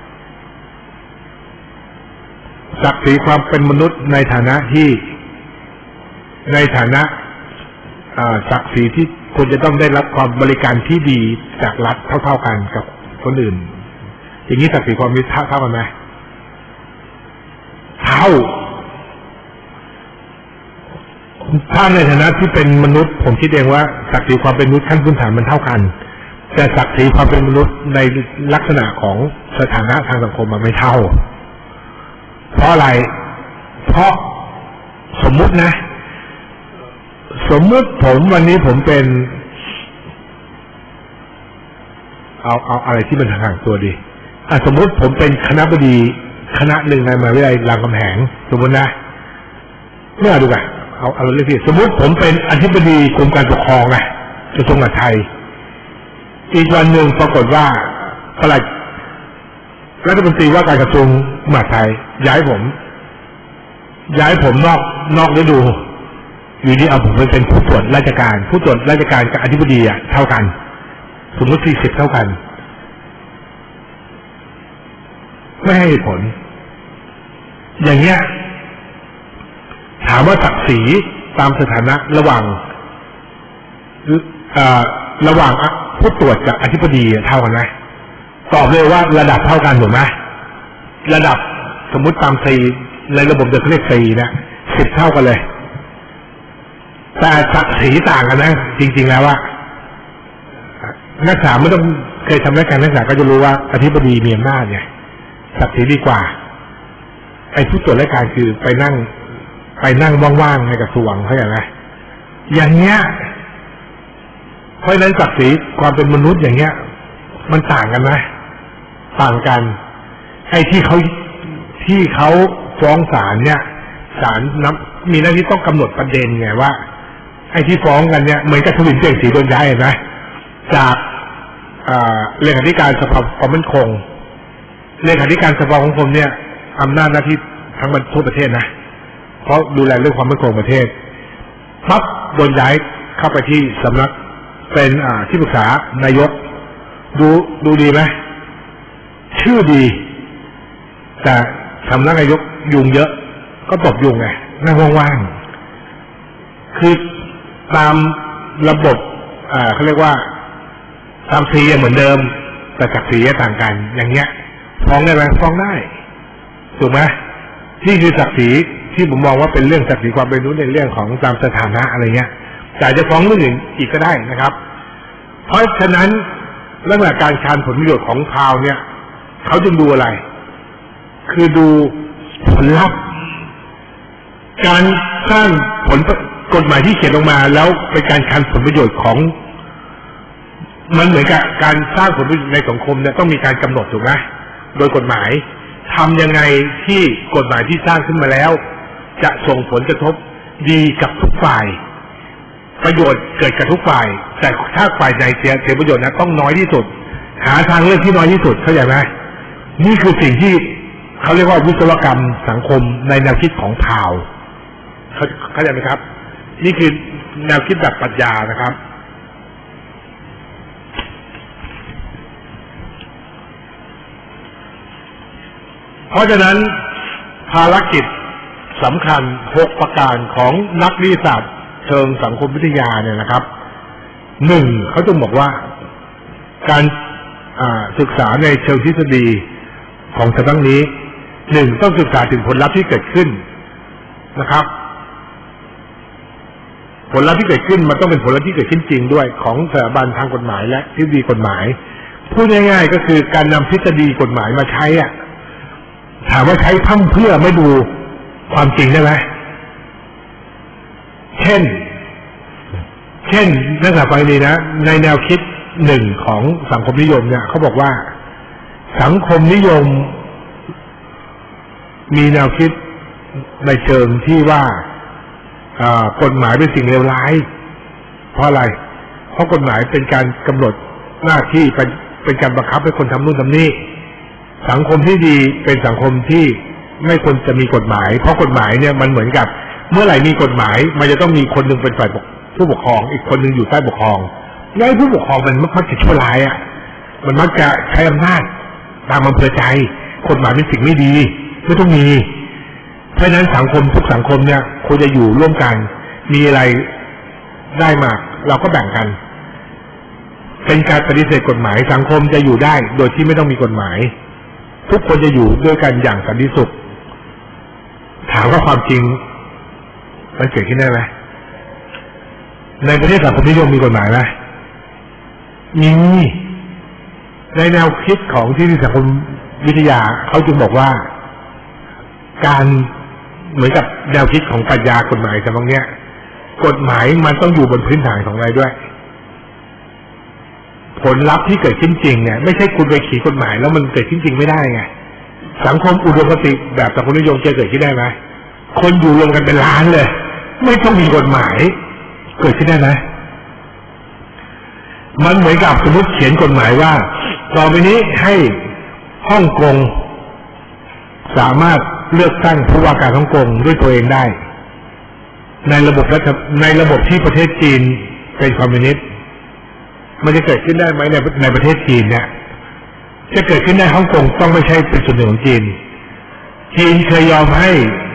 ศักดิ์ศรีความเป็นมนุษย์ในฐานะที่ในฐานะศักดิ์ศรีที่ควรจะต้องได้รับความบริการที่ดีจากรัฐเท่าๆกันกับคนอื่นอย่างนี้ศักดิ์ศรีความมีเท่าเท่ากันไหมเท่าถ้าในฐานะที่เป็นมนุษย์ผมคิดเองว่าศักดิ์ศรีความเป็นมนุษย์ขั้นพื้นฐานมันเท่ากันแต่ศักดิ์ศรีความเป็นมนุษย์ในลักษณะของสถานะทางสังคมมันไม่เท่าเพราะอะไรเพราะสมมุตินะสมมุติผมวันนี้ผมเป็นเอาเอาอะไรที่มันห่างตัวดีอ่ะสมมุติผมเป็นคณบดีคณะหนึ่งในมหาวิทยาลัยรามคำแหงสมมตินะเมื่อดูกันเอาเอาเรื่องที่สมมุติผมเป็นอธิบดีกรมการปกครองนะกระทรวงมหาดไทยอีกวันหนึ่งปรากฏว่าปลัดรัฐมนตรีว่าการกระทรวงมหาดไทยย้ายผมย้ายผมนอกนอกฤดูอยู่ดีเอาผมไปเป็นผู้ตรวจราชการผู้ตรวจราชการกับอธิบดีอ่ะเท่ากันสมมติสี่สิบเท่ากันไม่ให้ผลอย่างเงี้ยถามว่าศักดิ์ศรีตามสถานะระหว่างระหว่างผู้ตรวจกับอธิบดีเท่ากันไหมตอบเลยว่าระดับเท่ากันถูกไหมระดับสมมุติตามซีในระบบเดิมเขาเรียกซีนะสิบเท่ากันเลยแต่ศักดิ์ศรีต่างกันนะจริงๆแล้วว่านักศึกษาไม่ต้องเคยทำราชการนักศึกษาก็จะรู้ว่าอธิบดีมีอำนาจไงศักดิ์ศรีดีกว่าไอ้ผู้ตรวจราชการคือไปนั่งไปนั่งว่างๆในกระทรวงเขาอย่างไรอย่างเงี้ยเพราะฉะนั้นศักดิ์ศรีความเป็นมนุษย์อย่างเงี้ยมันต่างกันไหมต่างกันไอ้ที่เขาที่เขาฟ้องศาลเนี่ยศาลนับมีหน้าที่ต้องกำหนดประเด็นไงว่าไอ้ที่ฟ้องกันเนี่ยเหมือนกับทวินเปลี่ยนสีโดนย้ายเห็นไหมจากเลขาธิการสภาความมั่นคงเลขาธิการสภาความมั่นคงเนี่ยอำนาจหน้าที่ทั้งทั่วประเทศนะเพราะดูแลเรื่องความมั่นคงประเทศปั๊บโดนย้ายเข้าไปที่สำนักเป็นที่ปรึกษานายกดูดูดีไหมชื่อดีแต่สำนักนายกยุงเยอะก็ตบยุงไงนั่งว่างๆคือตามระบบเขาเรียกว่าตามซีเหมือนเดิมแต่ศักดิ์ศรีต่างกันอย่างเงี้ยฟ้องได้ไหมฟ้องได้ถูกไหมนี่คือศักดิ์ศรีที่ผมมองว่าเป็นเรื่องศักดิ์ศรีความเป็นมนุษย์ในเรื่องของตามสถานะอะไรเงี้ยแต่จะฟ้องเรื่องอื่นอีกก็ได้นะครับเพราะฉะนั้นเรื่องการคานผลประโยชน์ของพาวเนี่ยเขาจึงดูอะไรคือดูผลลัพธ์การสร้างผลกฎหมายที่เขียนออกมาแล้วเป็นการคานผลประโยชน์ของมันเหมือนกับการสร้างผลประโยชน์ในสังคมเนี่ยต้องมีการกำหนดถูกไหมโดยกฎหมายทำยังไงที่กฎหมายที่สร้างขึ้นมาแล้วจะส่งผลกระทบดีกับทุกฝ่ายประโยชน์เกิดกับทุกฝ่ายแต่ถ้าฝ่ายใดเสียเสียประโยชน์นะต้องน้อยที่สุดหาทางเลือกที่น้อยที่สุดเข้าใจไหมนี่คือสิ่งที่เขาเรียกว่าวิศวกรรมสังคมในแนวคิดของพาวเขาเข้าใจไหมครับนี่คือแนวคิดแบบปรัชญานะครับเพราะฉะนั้นภารกิจสำคัญหกประการของนักวิทยาศาสตร์เชิงสังคมวิทยาเนี่ยนะครับหนึ่งเขาจะบอกว่าการศึกษาในเชิงทฤษฎีของสำนักนี้หนึ่งต้องศึกษาถึงผลลัพธ์ที่เกิดขึ้นนะครับผลลัพธ์ที่เกิดขึ้นมันต้องเป็นผลลัพธ์ที่เกิดขึ้นจริงด้วยของสถาบันทางกฎหมายและทฤษฎีกฎหมายพูดง่ายๆก็คือการนำทฤษฎีกฎหมายมาใช้อ่ะถามว่าใช้พั่มเพื่อไม่ดูความจริงได้ไหมเช่นเช่นนักศึกษาฟังดีนะในแนวคิดหนึ่งของสังคมนิยมเนี่ยเขาบอกว่าสังคมนิยมมีแนวคิดในเชิงที่ว่ากฎหมายเป็นสิ่งเลวร้ายเพราะอะไรเพราะกฎหมายเป็นการกำหนดหน้าที่เป็นเป็นการบังคับให้คนทำนู่นทำนี่สังคมที่ดีเป็นสังคมที่ไม่ควรจะมีกฎหมายเพราะกฎหมายเนี่ยมันเหมือนกับเมื่อไหร่มีกฎหมายมันจะต้องมีคนหนึ่งเป็นฝ่ายผู้ปกครองอีกคนหนึ่งอยู่ใต้ปกครองและผู้ปกครองมันมักจะชั่วร้ายอ่ะมันมักจะใช้อำนาจตามอำเภอใจกฎหมายเป็นสิ่งไม่ดีไม่ต้องมีเพราะฉะนั้นสังคมทุกสังคมเนี่ยควรจะอยู่ร่วมกันมีอะไรได้มาเราก็แบ่งกันเป็นการปฏิเสธกฎหมายสังคมจะอยู่ได้โดยที่ไม่ต้องมีกฎหมายทุกคนจะอยู่ด้วยกันอย่างสันติสุขถามว่าความจริงมันเกิดขึ้นได้ไหมในประเทศสังคมนิยมมีกฎหมายไหมมีในแนวคิดของที่สังคมวิทยาเขาจึงบอกว่าการเหมือนกับแนวคิดของปรัชญากฎหมายแต่บางเนี้ยกฎหมายมันต้องอยู่บนพื้นฐานของอะไรด้วยผลลัพธ์ที่เกิดขึ้นจริงเนี่ยไม่ใช่คุณไปเขียนกฎหมายแล้วมันเกิดขึ้นจริงไม่ได้ไงสังคมอุดมคติแบบสังคมนิยมจะเกิดขึ้นได้ไหมคนอยู่รวมกันเป็นล้านเลยไม่ต้องมีกฎหมายเกิดขึ้นได้ไหมมันเหมือนกับสมมติเขียนกฎหมายว่าต่อไปนี้ให้ฮ่องกงสามารถเลือกตั้งผู้ว่าการฮ่องกงด้วยตัวเองได้ในระบบรัฐในระบบที่ประเทศจีนเป็นคอมมิวนิสต์มันจะเกิดขึ้นได้ไหมในในประเทศจีนเนี่ยจะเกิดขึ้นได้ฮ่องกงต้องไม่ใช่เป็นส่วนหนึ่งของจีนจีนเคยยอมให้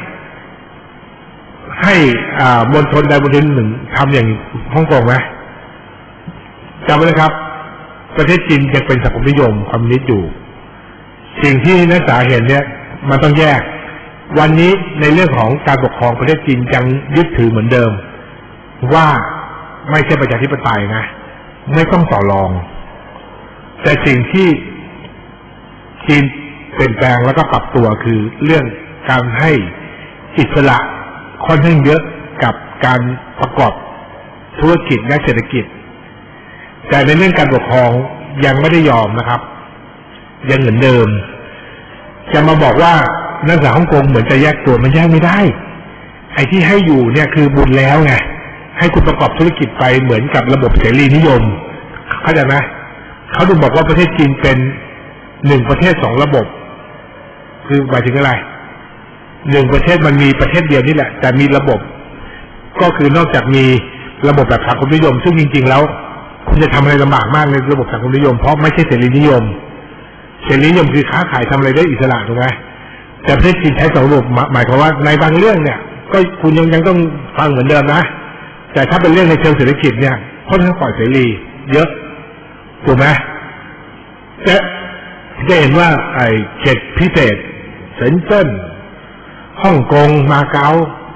ให้อ่ามณฑลใดมณฑลหนึ่งทำอย่างฮ่องกงไหมจำไว้นะครับประเทศจีนยังเป็นสังคมนิยมคอมมิวนิสต์อยู่สิ่งที่นักศึกษาเห็นเนี่ยมันต้องแยกวันนี้ในเรื่องของการปกครองประเทศจีนยังยึดถือเหมือนเดิมว่าไม่ใช่ประชาธิปไตยนะไม่ต้องต่อรองแต่สิ่งที่จีนเปลี่ยนแปลงแล้วก็ปรับตัวคือเรื่องการให้อิสระค่อนข้างเยอะกับการประกอบธุรกิจและเศรษฐกิจแต่ในเรื่องการปกครองยังไม่ได้ยอมนะครับยังเหมือนเดิมจะมาบอกว่านักศึกษาฮ่องกงเหมือนจะแยกตัวมันแยกไม่ได้ไอ้ที่ให้อยู่เนี่ยคือบุญแล้วไงให้คุณประกอบธุรกิจไปเหมือนกับระบบเสรีนิยมเข้าใจไหมเขาถึงบอกว่าประเทศจีนเป็นหนึ่งประเทศสองระบบคือหมายถึงอะไรหนึ่งประเทศมันมีประเทศเดียวนี่แหละแต่มีระบบก็คือนอกจากมีระบบแบบสังคมนิยมซึ่งจริงๆแล้วคุณจะทำอะไรลำบากมากในระบบสังคมนิยมเพราะไม่ใช่เสรีนิยมเสรีนิยมคือค้าขายทำอะไรได้อิสระถูกไหมแต่ประเทศจีนใช้สองระบบหมายความว่าในบางเรื่องเนี่ยก็คุณยังยังต้องฟังเหมือนเดิมนะแต่ถ้าเป็นเรื่องในเชิงเศรษฐกิจเนี่ยค่อนข้างปล่อยเสรีเยอะถูกไหมจะจะเห็นว่าไอ้เขตพิเศษเซินเจิ้นฮ่องกงมาเก๊า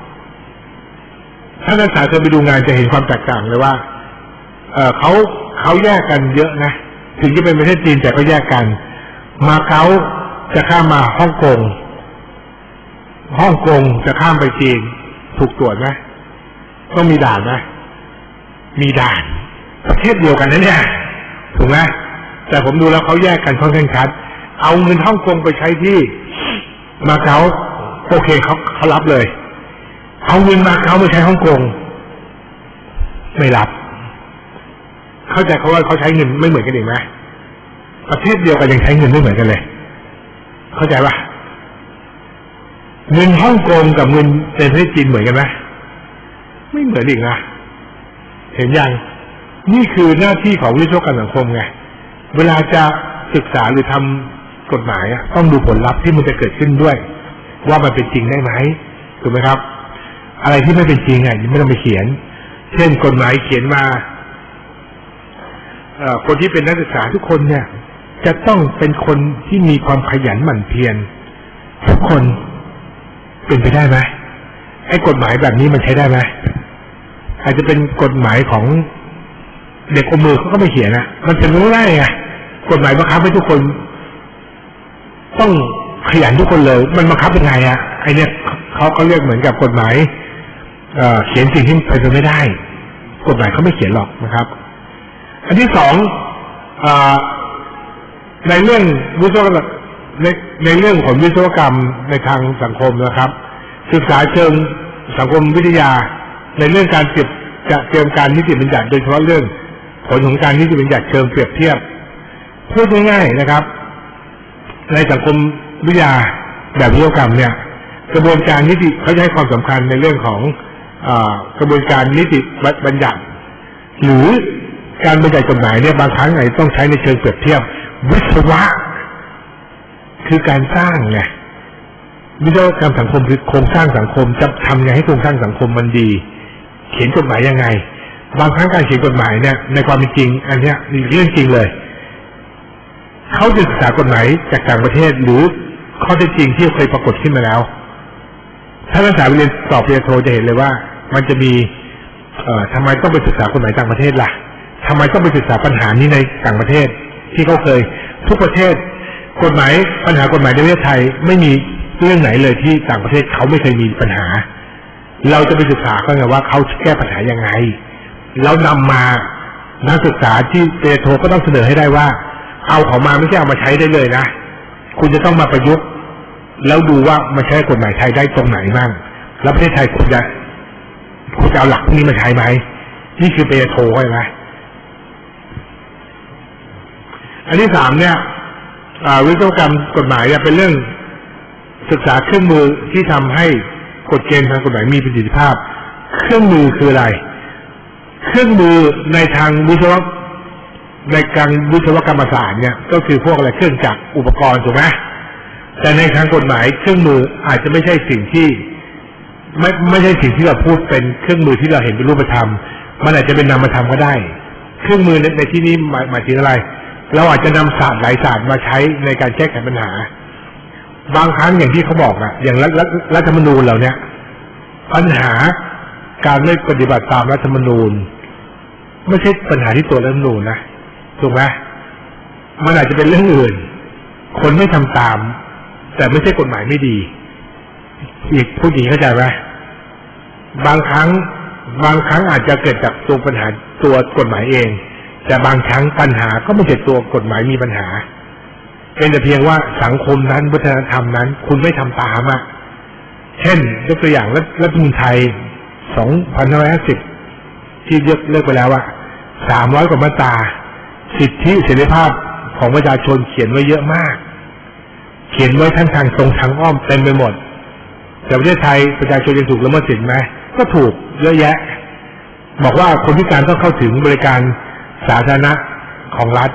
ถ้านักศึกษาเคยไปดูงานจะเห็นความแตกต่างเลยว่าเออเขาเขาแยกกันเยอะนะถึงจะเป็นประเทศจีนแต่ก็แยกกันมาเก๊าจะข้ามมาฮ่องกงฮ่องกงจะข้ามไปจีนถูกตรวจไหมต้องมีด่านไหมมีด่านประเทศเดียวกันนะเนี่ยถูกไหมแต่ผมดูแล้วเขาแยกกันค่อนข้างชัดเอาเงินฮ่องกงไปใช้ที่มาเก๊าโอเคเขาเขารับเลยเอาเงินมาเก๊าไปใช้ฮ่องกงไม่รับเข้าใจเขาว่าเขาใช้เงินไม่เหมือนกันเองไหมประเทศเดียวกันยังใช้เงินไม่เหมือนกันเลยเข้าใจปะเงินฮ่องกงกับเงินในประเทศจีนเหมือนกันไหมไม่เหมือนอีกนะเห็นยังนี่คือหน้าที่ของวิศวกรรมสังคมไงเวลาจะศึกษาหรือทำกฎหมายต้องดูผลลัพธ์ที่มันจะเกิดขึ้นด้วยว่ามันเป็นจริงได้ไหมถูกไหมครับอะไรที่ไม่เป็นจริงอ่ะยังไม่ต้องไปเขียนเช่นกฎหมายเขียนมาคนที่เป็นนักศึกษาทุกคนเนี่ยจะต้องเป็นคนที่มีความขยันหมั่นเพียรทุกคนเป็นไปได้ไหมไอ้กฎหมายแบบนี้มันใช้ได้ไหมอาจจะเป็นกฎหมายของเด็กอมมือเขาก็ไม่เขียนนะมันเป็นรู้ได้ไงกฎหมายบังคับให้ทุกคนต้องขยันทุกคนเลยมันบังคับยังไงอะไอเนี้ยเขาเขาเรียกเหมือนกับกฎหมายเอ่อเขียนสิ่งที่เป็นไปไม่ได้กฎหมายเขาไม่เขียนหรอกนะครับอันที่สองในเรื่องวิศวกรรมในในเรื่องของวิศวกรรมในทางสังคมนะครับศึกษาเชิงสังคมวิทยาในเรื่องการเปรียบจะเตรียมการนิติบัญญัติโดยเฉพาะเรื่องผลของการนิติบัญญัติเชิงเปรียบเทียบพูดง่ายๆนะครับในสังคมวิทยาแบบวิศวกรรมเนี่ยกระบวนการนิติเขาให้ความสำคัญในเรื่องของกระบวนการนิติบัญญัติหรือการบัญญัติกฎหมายเนี่ยบางครั้งไอ้ต้องใช้ในเชิงเปรียบเทียบวิศวะคือการสร้างไงวิศวกรรมสังคมคือโครงสร้างสังคมจะทำไงให้โครงสร้างสังคมมันดีเขียนกฎหมายยังไงบางครั้งการเขียนกฎหมายเนี่ยในความเป็นจริงอันเนี้ยเรื่องจริงเลยเขาศึกษากฎหมายจากต่างประเทศหรือข้อเท็จจริงที่เคยปรากฏขึ้นมาแล้วถ้านักศึกษาเรียนสอบปริญญาโทจะเห็นเลยว่ามันจะมีเอ่อทำไมต้องไปศึกษากฎหมายต่างประเทศล่ะทำไมต้องไปศึกษาปัญหานี้ในต่างประเทศที่เขาเคยทุกประเทศกฎหมายปัญหากฎหมายในประเทศไทยไม่มีเรื่องไหนเลยที่ต่างประเทศเขาไม่เคยมีปัญหาเราจะไปศึกษากันว่าเขาแก้ปัญหายังไงแล้วนำมานักศึกษาที่เตโทก็ต้องเสนอให้ได้ว่าเอาเขามาไม่ใช่เอามาใช้ได้เลยนะคุณจะต้องมาประยุกต์แล้วดูว่ามันใช้กฎหมายไทยได้ตรงไหนบ้างแล้วประเทศไทยคุณจะคุณจะเอาหลักนี้มาใช้ไหมนี่คือเตโทใช่ไหมอันที่สามเนี่ยวิศวกรรมกฎหมายเนี่ยเป็นเรื่องศึกษาเครื่องมือที่ทำให้กฎเกณฑ์ทางกฎหมายมีประสิทธิภาพเครื่องมือคืออะไรเครื่องมือในทางวิศวในการวิศวกรรมศาสตร์เนี่ยก็คือพวกอะไรเครื่องจักรอุปกรณ์ถูกไหมแต่ในทางกฎหมายเครื่องมืออาจจะไม่ใช่สิ่งที่ไม่ไม่ใช่สิ่งที่เราพูดเป็นเครื่องมือที่เราเห็นเป็นรูปธรรมมันอาจจะเป็นนามธรรมก็ได้เครื่องมือในในที่นี้หมายหมายถึงอะไรเราอาจจะนำศาสตร์หลายศาสตร์มาใช้ในการแก้ไขปัญหาบางครั้งอย่างที่เขาบอกนะอย่างรัฐรัฐธรรมนูญเราเนี่ยปัญหาการไม่ปฏิบัติตามรัฐธรรมนูญไม่ใช่ปัญหาที่ตัวรัฐธรรมนูญนะถูกไหมมันอาจจะเป็นเรื่องอื่นคนไม่ทำตามแต่ไม่ใช่กฎหมายไม่ดีอีกผู้หญิงเข้าใจไหมบางครั้งบางครั้งอาจจะเกิดจากตัวปัญหาตัวกฎหมายเองแต่บางครั้งปัญหาก็ไม่ใช่ตัวกฎหมายมีปัญหาเป็นแต่เพียงว่าสังคมนั้นวัฒนธรรมนั้นคุณไม่ทำตามอ่ะเช่นยกตัวอย่างรัฐธรรมนูญไทยสองพันห้าร้อยห้าสิบที่ยกเลิกไปแล้วว่าสามร้อยกว่ามาตราสิทธิเสรีภาพของประชาชนเขียนไว้เยอะมากเขียนไว้ทั้งทางตรงทางอ้อมเต็มไปหมดแต่ประเทศไทยประชาชนยังถูกละเมิดสิทธิไหมก็ถูกเยอะแยะบอกว่าคนพิการต้องเข้าถึงบริการสาธารณะของรัฐ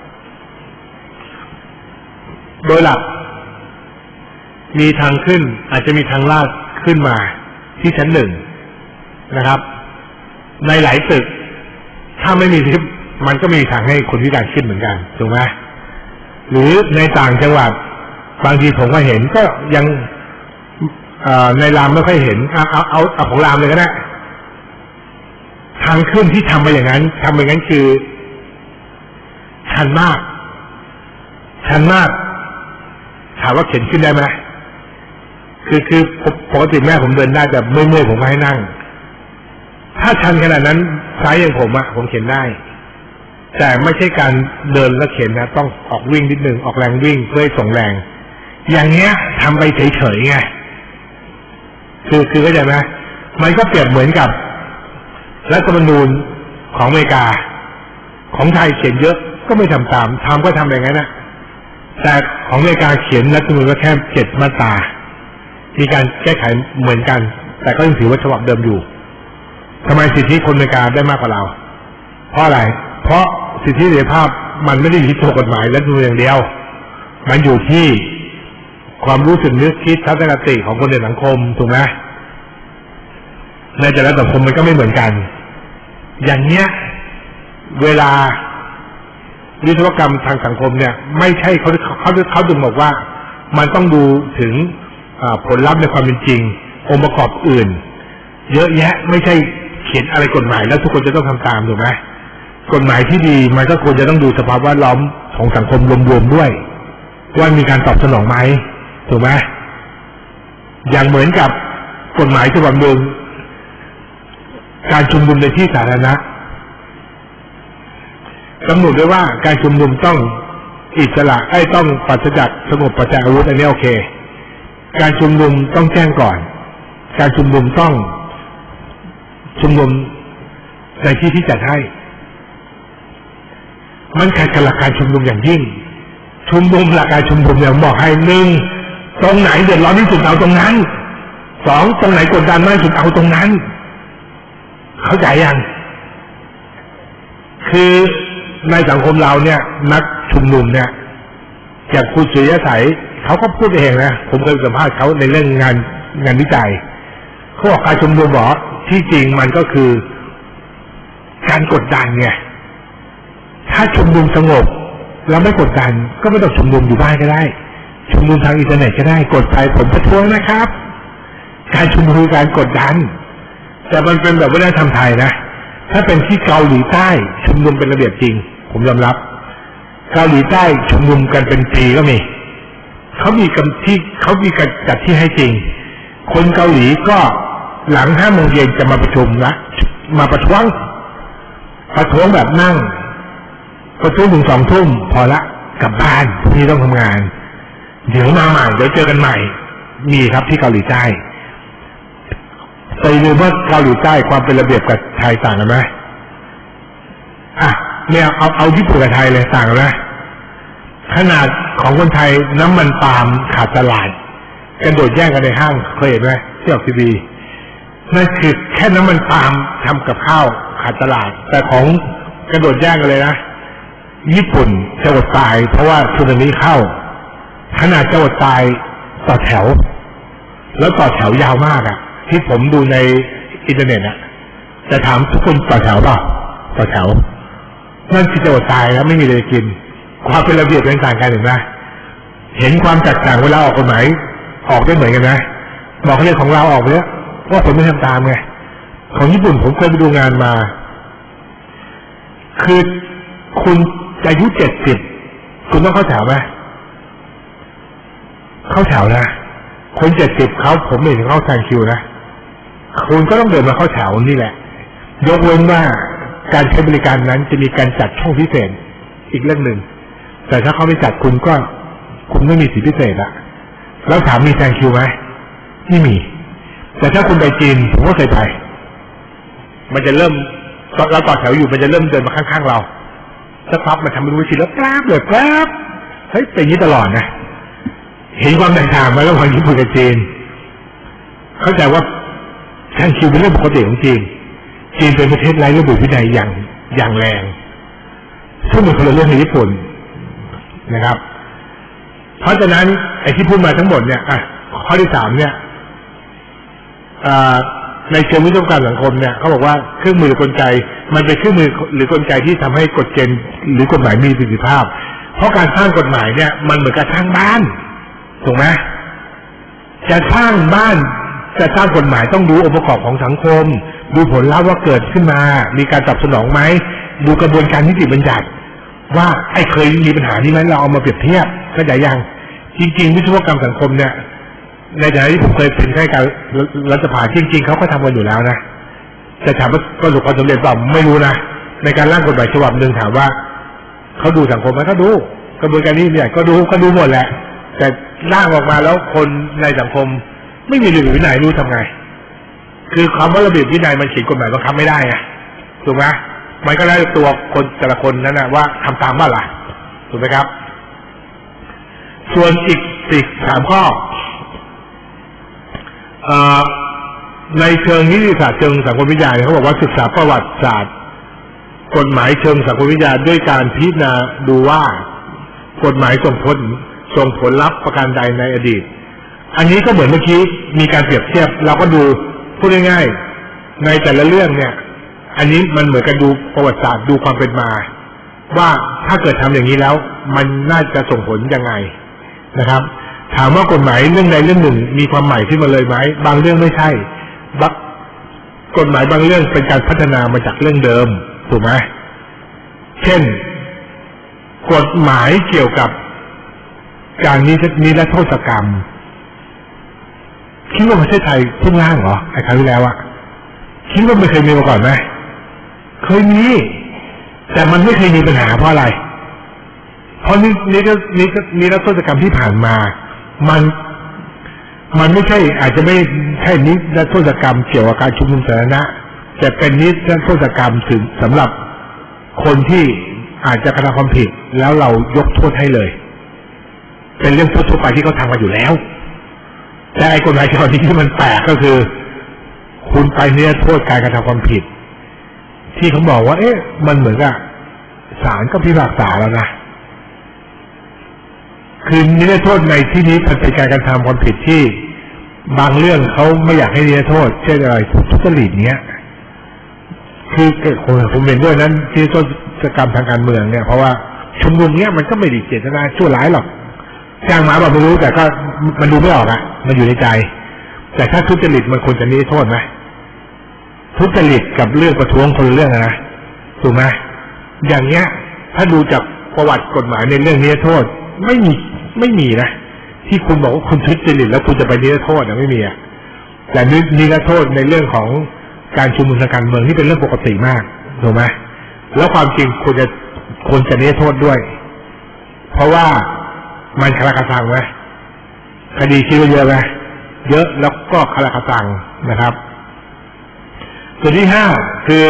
โดยหลักมีทางขึ้นอาจจะมีทางลาดขึ้นมาที่ชั้นหนึ่งนะครับในหลายตึกถ้าไม่มีลิฟต์มันก็มีทางให้คนพิการขึ้นเหมือนกันถูกไหมหรือในต่างจังหวัดบางทีผมก็เห็นก็ยังในรามไม่ค่อยเห็นเอาเอาเอาเอาของรามเลยก็ได้ทางขึ้นที่ทำไปอย่างนั้นทำไปอย่างนั้นคือชันมากชันมากถามว่าเข็นขึ้นได้ไหมคือคือปกติแม่ผมเดินได้แต่เมื่อยๆผมก็ให้นั่งถ้าชันขนาดนั้นซ้ายอย่างผมอะผมเข็นได้แต่ไม่ใช่การเดินแล้วเข็นนะต้องออกวิ่งนิดนึงออกแรงวิ่งเพื่อส่งแรงอย่างเงี้ยทำไปเฉยๆไงคือคือเข้าใจไหมมันก็เปรียบเหมือนกับรัฐธรรมนูญของอเมริกาของไทยเขียนเยอะก็ไม่ทำตามทำก็ทำอย่างนั้นนะแต่ของอเมริกาเขียนรัฐธรรมนูญก็แค่เจ็ดมาตรามีการแก้ไขเหมือนกันแต่ก็ยังถือว่าฉบับเดิมอยู่ทำไมสิทธิคนอเมริกาได้มากกว่าเราเพราะอะไรเพราะสิทธิเสรีภาพมันไม่ได้อยู่ที่ตัวกฎหมายรัฐธรรมนูญอย่างเดียวมันอยู่ที่ความรู้สึกนึกคิดทัศนคติของคนในสังคมถูกไหมในแต่ละสังคมมันก็ไม่เหมือนกันอย่างเนี้ยเวลาวิศวกรรมทางสังคมเนี่ยไม่ใช่เขาเขาเขาดึงบอกว่ามันต้องดูถึงผลลัพธ์ในความเป็นจริงองค์ประกอบอื่นเยอะแยะไม่ใช่เขียนอะไรกฎหมายแล้วทุกคนจะต้องทำตามถูกไหมกฎหมายที่ดีมันก็ควรจะต้องดูสภาพแวดล้อมของสังคมรวมๆด้วยว่ามีการตอบสนองไหมถูกไหมอย่างเหมือนกับกฎหมายฉบับหนึ่งการชุมนุมในที่สาธารณะกำหนดไว้ว่าการชุมนุมต้องอิสระไอ้ต้องปราศจากสงบปราศจากอาวุธอันนี้โอเคการชุมนุมต้องแจ้งก่อนการชุมนุมต้องชุมนุมในที่ที่จัดให้มันขัดกับหลักการชุมนุมอย่างยิ่งชุมนุมหลักการชุมนุมเนี่ยบอกให้หนึ่งตรงไหนเดือดร้อนที่สุดเอาตรงนั้นสองตรงไหนกดดันมากที่สุดเอาตรงนั้นเข้าใจยังคือในสังคมเราเนี่ยนักชุมนุมเนี่ยจากคุณสุริยสัยเขาก็พูดเองนะผมเคยสัมภาษณ์เขาในเรื่องงานงานวิจัยเขาบอกการชุมนุมบอกที่จริงมันก็คือการกดดันไงถ้าชุมนุมสงบแล้วไม่กดดันก็ไม่ต้องชุมนุมอยู่บ้านก็ได้ชุมนุมทางอินเทอร์เน็ตก็ได้กดไปผมประท้วงนะครับการชุมนุมคือการกดดันแต่มันเป็นแบบวัฒนธรรมไทยนะถ้าเป็นที่เกาหลีใต้ชุมนุมเป็นระเบียบจริงผมยอมรับเกาหลีใต้ชุมนุมกันเป็นปีก็มีเขามีกันที่เขามีการจัดที่ให้จริงคนเกาหลีก็หลังห้าโมงเย็นจะมาประชุมนะมาประท้วงประท้วงแบบนั่งประท้วงถึงสองทุ่มพอละกลับบ้านพรุ่งนี้ต้องทำงานเดี๋ยวมาใหม่เดี๋ยวเจอกันใหม่มีครับที่เกาหลีใต้ไปดูว่าเกาหลีใต้ความเป็นระเบียบกับไทยต่างกันไหมอ่ะเนี่ยเอาเอาญี่ปุ่นกับไทยเลยต่างกันไหมขนาดของคนไทยน้ำมันปาล์มขาดตลาดกันโดดแย่งกันในห้างเคยเห็นไหมที่ออกทีวีนั่นคือแค่น้ำมันปาล์มทำกับข้าวขาดตลาดแต่ของกระโดดแย่งกันเลยนะญี่ปุ่นจะอดตายเพราะว่าสึนามิเข้าขนาดจะอดตายต่อแถวแล้วต่อแถวยาวมากอ่ะที่ผมดูในอินเทอร์เน็ตอ่ะจะถามทุกคนต่อแถวเปล่าต่อแถวนั่นคือจะอดตายแล้วไม่มีอะไรกินความเป็นระเบียบเป็นต่างกันเห็นไหมเห็นความแตกต่างเวลาออกกฎหมายออกได้เหมือนกันนะบอกเขาเรื่องของเราออกไปแล้วว่าผมไม่ทำตามไงของญี่ปุ่นผมเคยไปดูงานมาคือคุณอายุเจ็ดสิบคุณต้องเข้าแถวไหมเข้าแถวนะคนเจ็ดสิบเขาผมไม่เห็นเข้าแซงคิวนะคุณก็ต้องเดินมาเข้าแถวนี่แหละยกเว้นว่าการใช้บริการนั้นจะมีการจัดช่องพิเศษอีกเรื่องหนึ่งแต่ถ้าเขาไม่จัดคุณก็คุณไม่มีสิทธิพิเศษละแล้วถามมีแซงคิวไหมไม่มีแต่ถ้าคุณไปจีนผมก็เคยไปมันจะเริ่มเราต่อแถวอยู่มันจะเริ่มเดินมาข้างๆเราสักพักมันทำเป็นวิธีแล้วแป๊บเลยแป๊บเฮ้ยเป็นอย่างนี้ตลอดนะเห็นความแตกต่างมาระหว่างญี่ปุ่นกับจีนเข้าใจว่าแซงคิวเป็นเรื่องปกติของจีนจีนเป็นประเทศไร้ระเบียบวินัยอย่างอย่างแรงซึ่งเป็นคนละเรื่องในญี่ปุ่นนะครับเพราะฉะนั้นไอ้ที่พูดมาทั้งหมดเนี่ยอ่ะข้อที่สามเนี่ยในเชิงวิศวกรรมสังคมเนี่ยเขาบอกว่าเครื่องมือกลไกมันเป็นเครื่องมือหรือกลไกที่ทำให้กฎเกณฑ์หรือกฎหมายมีประสิทธิภาพเพราะการสร้างกฎหมายเนี่ยมันเหมือนกับสร้างบ้านถูกไหมจะสร้างบ้านจะสร้างกฎหมายต้องดูองค์ประกอบของสังคมดูผลลัพธ์ว่าเกิดขึ้นมามีการตอบสนองไหมดูกระบวนการนิติบัญญัติว่าไอ้เคยมีปัญหานี้ไหมเราเอามาเปรียบเทียบเข้าใจยังจริงๆวิศวกรรมสังคมเนี่ยในฐานะที่ผมเคยเป็นข้าราชการรัฐสภาจริงๆเขาก็ทำกันอยู่แล้วนะจะถามว่าประสบความสำเร็จเปล่าไม่รู้นะในการร่างกฎหมายฉบับหนึ่งถามว่าเขาดูสังคมไหมก็ดูกระบวนการนี้เนี่ยก็ดูก็ดูหมดแหละแต่ร่างออกมาแล้วคนในสังคมไม่มีระเบียบวินัยรู้ทำไงคือคำว่าระเบียบวินัยมันเขียนกฎหมายบังคับไม่ได้ไงถูกไหมมันก็แล้วตัวคนแต่ละคนนั้นนะว่าทำตามว่าล่ะถูกไหมครับส่วนอีกสิบสามข้อในเชิงนิติศาสตร์เชิงสังคมวิทยาเขาบอกว่าศึกษาประวัติศาสตร์กฎหมายเชิงสังคมวิทยาด้วยการพิจารณาดูว่ากฎหมายส่งผลส่งผลลัพธ์ประการใดในอดีตอันนี้ก็เหมือนเมื่อกี้มีการเปรียบเทียบเราก็ดูพูดง่ายๆในแต่ละเรื่องเนี่ยอันนี้มันเหมือนกันดูประวัติศาสตร์ดูความเป็นมาว่าถ้าเกิดทำอย่างนี้แล้วมันน่าจะส่งผลยังไงนะครับถามว่ากฎหมายเรื่องใดเรื่องหนึ่งมีความใหม่ขึ้นมาเลยไหมบางเรื่องไม่ใช่กฎหมายบางเรื่องเป็นการพัฒนามาจากเรื่องเดิมถูกไหมเช่นกฎหมายเกี่ยวกับการนิรโทษกรรมคิดว่าประเทศไทยเพิ่งร่างเหรอไอ้คราวที่แล้วอะคิดว่าไม่เคยมีมาก่อนไหมเคยมีแต่มันไม่เคยมีปัญหาเพราะอะไรเพราะนี่นี่ก็นี่ก็นิรโทษกรรมที่ผ่านมามันมันไม่ใช่อาจจะไม่ใช่นิรโทษกรรมเกี่ยวกับการชุมนุมสาธารณะแต่เป็นนิรโทษกรรมถึงสำหรับคนที่อาจจะกระทำความผิดแล้วเรายกโทษให้เลยเป็นเรื่องทั่วไปที่เขาทำกันอยู่แล้วแต่ไอ้กฎหมายฉบับนี้ที่มันแปลกก็คือคุณไปนิรโทษการกระทำความผิดที่เขาบอกว่าเอ๊ะมันเหมือนกับศาลก็พิพากษาแล้วนะคือนิรโทษในที่นี้เป็นการกระทำความผิดที่บางเรื่องเขาไม่อยากให้นิรโทษเช่นอะไรทุจริตเนี้ยคือผมเห็นด้วยนั้นที่โทษกรรมทางการเมืองเนี่ยเพราะว่าชุมนุมเนี้ยมันก็ไม่ได้เจตนาชั่วร้ายหรอกจ้างหมาแบบไม่รู้แต่ก็มันดูไม่ออกอะมันอยู่ในใจแต่ถ้าทุจริตมันควรจะนิรโทษไหมทุจริตกับเรื่องประท้วงคนละเรื่องนะถูกไหมอย่างเงี้ยถ้าดูจากประวัติกฎหมายในเรื่องนิรโทษไม่มีไม่มีนะที่คุณบอกว่าคุณทุจริตแล้วคุณจะไปนิรโทษนะไม่มีอ่ะแต่นิรโทษในเรื่องของการชุมนุมทางการเมืองนี่เป็นเรื่องปกติมากถูกไหมแล้วความจริงควรจะควรจะนิรโทษด้วยเพราะว่ามันคลาคสังไหมคดีคิดว่าเยอะไหมเยอะแล้วก็คลาคสังนะครับส่วนที่ห้าคือ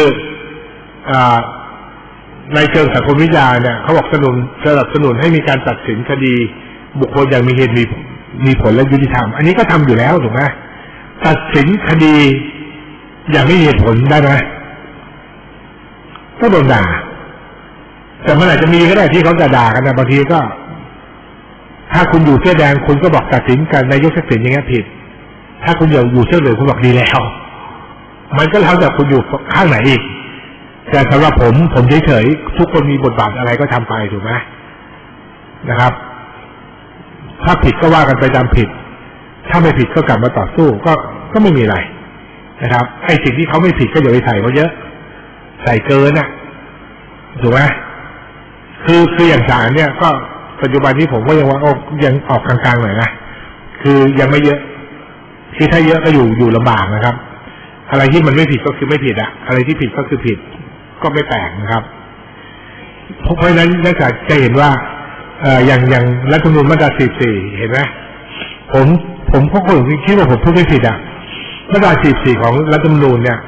ในเชิงสังคมวิทยาเนี่ยเขาบอกสนับสนุนสนับสนุนให้มีการตัดสินคดีบุคคลอย่างมีเหตุมีมีผลและยุติธรรมอันนี้ก็ทำอยู่แล้วถูกไหมตัดสินคดีอย่างไม่มีเหตุผลได้ไหมก็โดนด่าแต่มันอาจจะมีก็ได้ที่เขาจะด่ากันนะบางทีก็ถ้าคุณอยู่เสื้อแดงคุณก็บอกตัดสินกันนายกทักษิณอย่างนี้ผิดถ้าคุณอยู่อยู่เสื้อเหลืองคุณบอกดีแล้วมันก็แล้วแต่คุณอยู่ข้างไหนอีกแต่สำหรับผมผมเฉยๆทุกคนมีบทบาทอะไรก็ทำไปถูกไหมนะครับถ้าผิดก็ว่ากันไปตามผิดถ้าไม่ผิดก็กลับมาต่อสู้ก็ก็ไม่มีอะไรนะครับไอ้สิ่งที่เขาไม่ผิดก็อย่าไปใส่เขาเยอะใส่เกินน่ะถูกไหมคือคืออย่างศาลเนี่ยก็ปัจจุบันนี้ผมก็ยังว่ายังออกกลางๆหน่อยนะคือยังไม่เยอะที่ถ้าเยอะก็อยู่อยู่ลำบากนะครับอะไรที่มันไม่ผิดก็คือไม่ผิดอะอะไรที่ผิดก็คือผิดก็ไม่แปลกนะครับเพราะฉะนั้นนักศึกษาจะเห็นว่าเอ่ออย่างอย่างรัฐธรรมนูญมาตราสี่สิบสี่เห็นไหมผมผมก็คนคิดว่าผมพูดไม่ผิดอะมาตราสี่สิบสี่ของรัฐธรรมนูญเนี่ย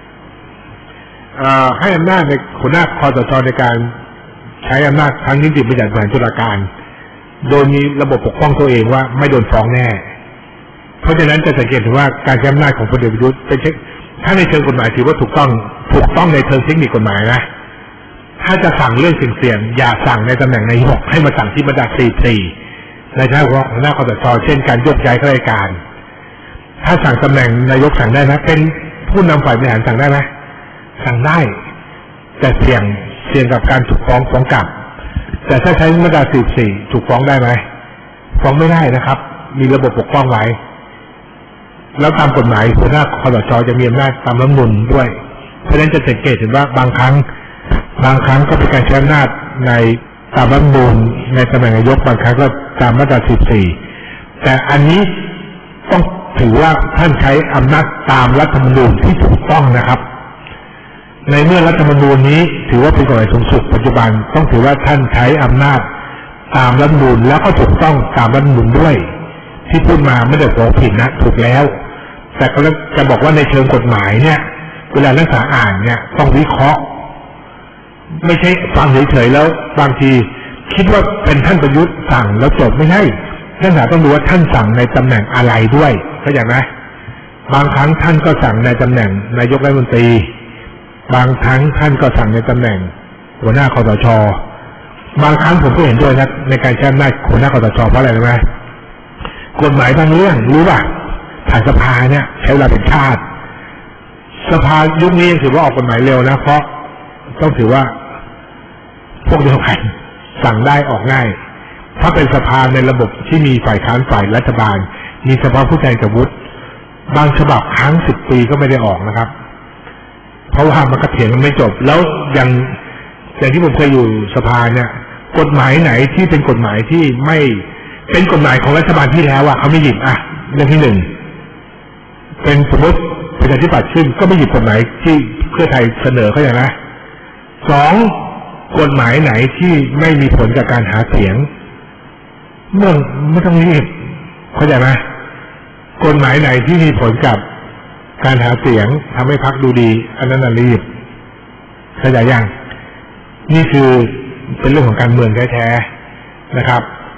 ให้อำนาจในหัวหน้าคสช.ในการใช้อำนาจทั้งนิติบัญญัติแผนตุลาการโดยมีระบบปกป้องตัวเองว่าไม่โดนฟ้องแน่เพราะฉะนั้นจะสังเกตถึงว่าการใช้อำนาจของพลเอกประยุทธ์เป็นเช็คถ้าในเชิงกฎหมายถือว่าถูกต้องถูกต้องในเชิงเทคนิคกฎหมายนะถ้าจะสั่งเรื่องเสี่ยงๆอย่าสั่งในตำแหน่งนายกให้มาสั่งที่มาตราสี่สิบสี่ในทางของหัวหน้าคสช.เช่นการยกย้ายข้าราชการถ้าสั่งตำแหน่งนายกสั่งได้ไหมเป็นผู้นำฝ่ายบริหารสั่งได้ไหมสั่งได้แต่เสี่ยงเสี่ยงกับการถูกฟ้องฟ้องกลับแต่ถ้าใช้มาตราสี่สิบสี่ถูกฟ้องได้ไหมฟ้องไม่ได้นะครับมีระบบปกป้องไว้แล้วตามกฎหมายหัวหน้าคสช.จะมีอำนาจตามรัฐธรรมนูญด้วยเพราะฉะนั้นจะสังเกตเห็นว่าบางครั้งบางครั้งก็เป็นการใช้อำนาจในตามรัฐธรรมนูญในตำแหน่งนายกบางครั้งก็ตามมาตราสี่สิบสี่แต่อันนี้ต้องถือว่าท่านใช้อำนาจตามรัฐธรรมนูญที่ถูกต้องนะครับในเมื่อรัฐธรรมนูญนี้ถือว่าเป็นกฎหมายสูงสุดปัจจุบันต้องถือว่าท่านใช้อำนาจตามรัฐธรรมนูญแล้วก็ถูกต้องตามรัฐธรรมนูญด้วยที่พูดมาไม่ได้บอกผิดนะถูกแล้วแต่ก็จะบอกว่าในเชิงกฎหมายเนี่ยเวลานักศึกษาอ่านเนี่ยต้องวิเคราะห์ไม่ใช่ฟังเฉยๆแล้วบางทีคิดว่าเป็นท่านประยุทธ์สั่งแล้วจบไม่ใช่นักศึกษาต้องดูว่าท่านสั่งในตำแหน่งอะไรด้วยเข้าใจไหมบางครั้งท่านก็สั่งในตำแหน่งนายกรัฐมนตรีบางครั้งท่านก็สั่งในตำแหน่งหัวหน้าคสช.บางครั้งผมก็เห็นด้วยนะในการใช้อำนาจหัวหน้าคสช.เพราะอะไรรู้ไหมกฎหมายบางเรื่องรู้ป่ะผ่านสภาเนี่ยใช้เวลาเป็นชาติสภายุคนี้ถือว่าออกกฎหมายเร็วนะเพราะต้องถือว่าพวกเดียวกันสั่งได้ออกง่ายถ้าเป็นสภาในระบบที่มีฝ่ายค้านฝ่ายรัฐบาลมีสภาผู้แทนกับวุฒิบางฉบับค้างสิบปีก็ไม่ได้ออกนะครับเพราะว่ามันก็เถียงกันไม่จบแล้วอย่างอย่างที่ผมเคยอยู่สภาเนี่ยกฎหมายไหนที่เป็นกฎหมายที่ไม่เป็นกฎหมายของรัฐบาลที่แล้วอ่ะเขาไม่หยิบอ่ะเรื่องที่หนึ่งเป็นสมมติประชาธิปัตย์ขึ้นก็ไม่หยิบกฎหมายที่เพื่อไทยเสนอเขาอย่างนะสองกฎหมายไหนที่ไม่มีผลกับการหาเสียงเมื่อไม่ต้องรีบเข้าใจไหมกฎหมายไหนที่มีผลกับการหาเสียงทำให้พรรคดูดีอันนั้นน่ะรีบเข้าใจยังนี่คือเป็นเรื่องของการเมืองแท้ๆนะครับ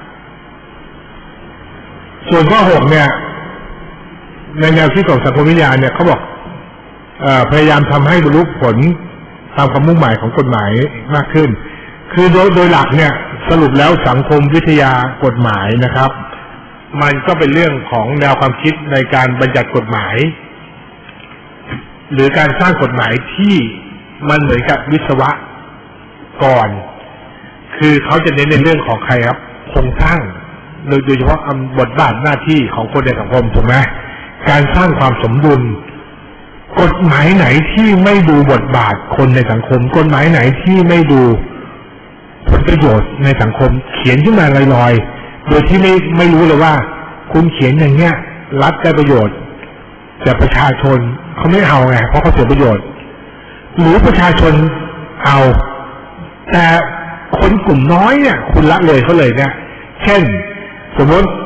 ส่วนข้อหกเนี่ยในแนวคิดของสังคมวิทยาเนี่ยเขาบอกเอ่อพยายามทำให้บรรลุผลตามความมุ่งหมายของกฎหมายมากขึ้นคือโดยโดยหลักเนี่ยสรุปแล้วสังคมวิทยากฎหมายนะครับมันก็เป็นเรื่องของแนวความคิดในการบัญญัติกฎหมายหรือการสร้างกฎหมายที่มันเหมือนกับวิศวะก่อนคือเขาจะเน้นในเรื่องของใครครับโครงสร้างโดยโดยเฉพาะบทบาทหน้าที่ของคนในสังคมถูกไหมการสร้างความสมดุลกฎหมายไหนที่ไม่ดูบทบาทคนในสังคมกฎหมายไหนที่ไม่ดูผลประโยชน์ในสังคมเขียนขึ้นมาลอยๆโดยที่ไม่ไม่รู้เลยว่าคุณเขียนอย่างเงี้ยรัฐได้ประโยชน์แต่ประชาชนเขาไม่เอาไงเพราะเขาเสียประโยชน์หรือประชาชนเอาแต่คนกลุ่มน้อยเนี่ยคุณละเลยเขาเลยเนี่ยเช่นสมมติ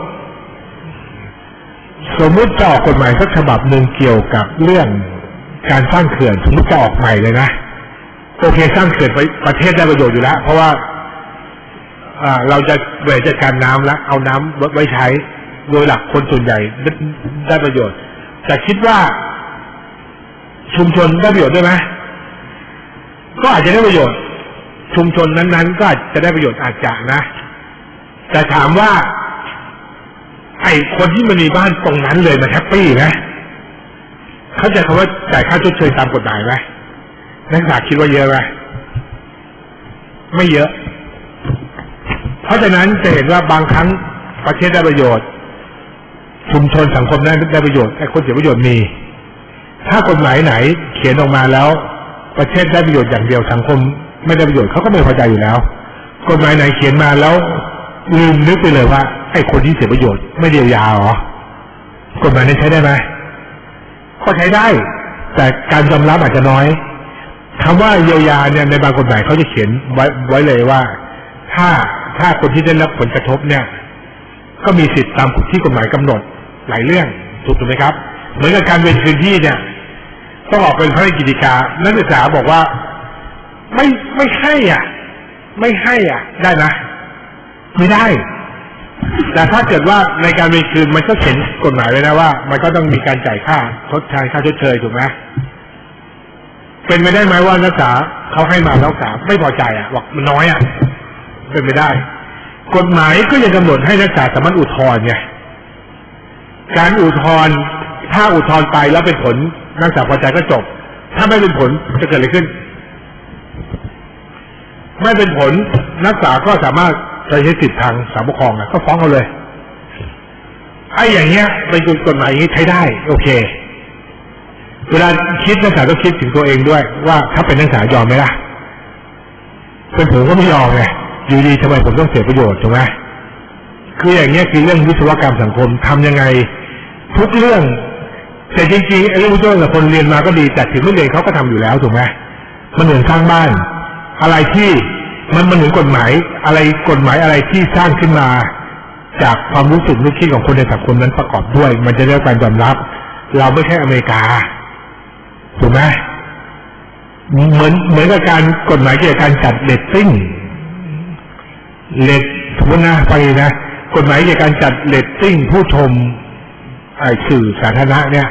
สมมติจะออกกฎหมายสักฉบับหนึ่งเกี่ยวกับเรื่องการสร้างเขื่อนสมมติจะออกใหม่เลยนะโอเคสร้างเขื่อนไปประเทศได้ประโยชน์อยู่แล้วเพราะว่าเราจะบริหารจัดการน้ำแล้วเอาน้ำไว้ใช้โดยหลักคนส่วนใหญ่ได้ประโยชน์แต่คิดว่าชุมชนได้ประโยชน์ด้วยไหมก็อาจจะได้ประโยชน์ชุมชนนั้นๆก็อาจจะได้ประโยชน์อาจจะนะแต่ถามว่าไอ้คนที่มันมีบ้านตรงนั้นเลยมันแฮปปี้ไหมเขาจะคำว่าจ่ายค่าชดเชยตามกฎหมายไหมนักศึกษาคิดว่าเยอะไหมไม่เยอะเพราะฉะนั้นจะเห็นว่าบางครั้งประเทศได้ประโยชน์ชุมชนสังคมได้ได้ประโยชน์ไอ้คนเสียประโยชน์มีถ้ากฎหมายไหนเขียนออกมาแล้วประเทศได้ประโยชน์อย่างเดียวสังคมไม่ได้ประโยชน์เขาก็ไม่พอใจอยู่แล้วกฎหมายไหนเขียนมาแล้วลืมนึกไปเลยว่าไอ้คนที่เสียประโยชน์ไม่เดียวยาหรอกฎหมายนี้ใช้ได้ไหมก็ใช้ได้แต่การยอมรับอาจจะน้อยคำว่าเยียวยาเนี่ยในบางกฎหมายเขาจะเขียนไว้ไว้เลยว่าถ้าถ้าคนที่ได้รับผลกระทบเนี่ยก็มีสิทธิ์ตามที่กฎหมายกำหนดหลายเรื่องถูกไหมครับเหมือนกับการเว้นพื้นที่เนี่ยต้องออกเป็นพระราชกิจการนักศึกษาบอกว่าไม่ไม่ให้อ่ะไม่ให้อ่ะได้นะไม่ได้แต่ถ้าเกิดว่าในการเว้นคืนมันก็เขียนกฎหมายไว้นะว่ามันก็ต้องมีการจ่ายค่าทดแทนค่าชดเชยถูกไหมเป็นไปได้ไหมว่านักศึกษาเขาให้มาแล้วนักศึกษาไม่พอใจอ่ะบอกมันน้อยอ่ะเป็นไปได้กฎหมายก็ยังกำหนดให้นักศึกษาสามารถอุทธรณ์ไงการอุทธรณ์ถ้าอุทธรณ์ไปแล้วเป็นผลนักศึกษาพอใจก็จบถ้าไม่เป็นผลจะเกิดอะไรขึ้นไม่เป็นผลนักศึกษาก็สามารถใช้สิทธิทางศาลปกครองนะก็ฟ้องเอาเลยไอ้อย่างเงี้ยเป็นกฎหมายอย่างนี้ใช้ได้โอเคเวลาคิดนักศึกษาต้องคิดถึงตัวเองด้วยว่าถ้าเป็นนักศึกษายอมไหมล่ะเป็นผมก็ไม่ยอมไงอยู่ดีทำไมผมต้องเสียประโยชน์ถูกไหมคืออย่างเงี้ยคือเรื่องวิศวกรรมสังคมทำยังไงทุกเรื่องแต่จริงๆไอ้เรื่องวิศวกรรมสังคมเรียนมาก็ดีแต่ถึงไม่เรียนเขาก็ทำอยู่แล้วถูกไหมมันเหมือนสร้างบ้านอะไรที่มันมันเหมือนกฎหมายอะไรกฎหมายอะไรที่สร้างขึ้นมาจากความรู้สึกนึกคิดของคนในสังคมนั้นประกอบด้วยมันจะได้รับการยอมรับเราไม่ใช่อเมริกาถูกไหมเหมือนเหมือนกับการกฎหมายเกี่ยวกับการจัดเรตติ้งเลตสมมตินะไปนะกฎหมายเกี่ยวกับการจัดเรตติ้งผู้ชมไอ้สื่อสาธารณะเนี่ย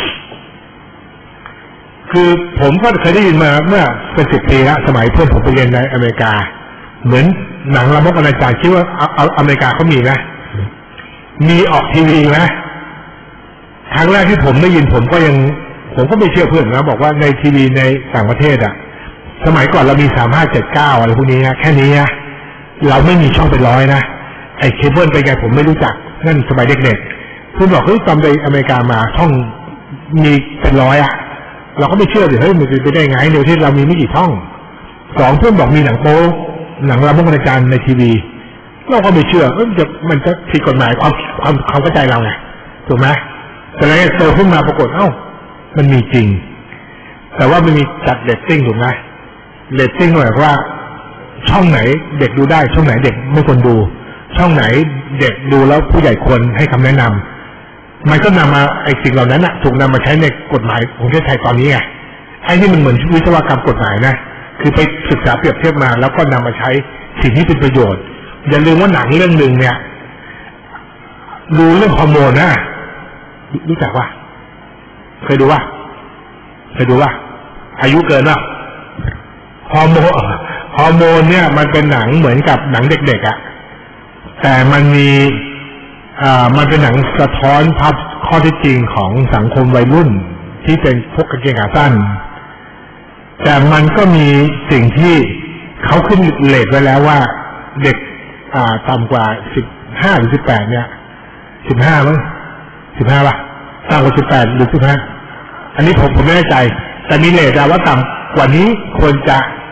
คือผมก็เคยได้ยินมาเมื่อเป็นสิบปีละสมัยเพื่อนผมไปเรียนในอเมริกาเหมือนหนังละมกอนาจารคิดว่าเอาอเมริกาเขามีนะมีออกทีวีนะครั้งแรกที่ผมได้ยินผมก็ยังผมก็ไม่เชื่อเพื่อนนะบอกว่าในทีวีในต่างประเทศอ่ะสมัยก่อนเรามีสามห้าเจ็ดเก้าอะไรพวกนี้นะแค่นี้นะเราไม่มีช่องเป็นร้อยนะไอ้เคเบิลเป็นไงผมไม่รู้จักนั่นสมัยเด็กๆเพื่อนบอกเฮ้ยตอนไปอเมริกามาช่องมีเป็นร้อยอ่ะเราก็ไม่เชื่อเลยเฮ้ยมันจะไปได้ไงในประเทศเรามีไม่กี่ช่องสองเพื่อนบอกมีหนังโป๊หนังละมกอนาจารในทีวีเราก็ไม่เชื่อเอ้ยจะมันจะผิดกฎหมายความความความเข้าใจเราไงถูกไหมแต่แล้วโตขึ้นมาปรากฏเอ้ามันมีจริงแต่ว่ามันมีจัดเรตติ้งถูกไหมเรตติ้งหมายว่าช่องไหนเด็กดูได้ช่องไหนเด็กไม่ควรดูช่องไหนเด็กดูแล้วผู้ใหญ่ควรให้คำแนะนำมันก็นำมาไอ้สิ่งเหล่านั้นอะถูกนำมาใช้ในกฎหมายของประเทศไทยตอนนี้ไงไอ้นี่มันเหมือนวิศวกรรมกฎหมายนะคือไปศึกษาเปรียบเทียบมาแล้วก็นำมาใช้สิ่งที่เป็นประโยชน์อย่าลืมว่าหนังเรื่องหนึ่งเนี่ยดูเรื่องฮอร์โมนนะรู้จักว่าเคยดูว่าเคยดูว่าอายุเกินป่ะฮอร์โมนฮอร์โมนเนี่ยมันเป็นหนังเหมือนกับหนังเด็กๆอ่ะแต่มันมีอ่ามันเป็นหนังสะท้อนภาพข้อเท็จจริงของสังคมวัยรุ่นที่เป็นพวกกางเกงขาสั้นแต่มันก็มีสิ่งที่เขาขึ้นเลทไว้แล้วว่าเด็กอ่าต่ำกว่าสิบห้าหรือสิบแปดเนี่ยสิบห้ามั้งสิบห้าป่ะต่ำกว่าสิบแปดหรือสิบห้าอันนี้ผมผมไม่แน่ใจแต่มีเลทว่าต่ำกว่านี้ควรจะ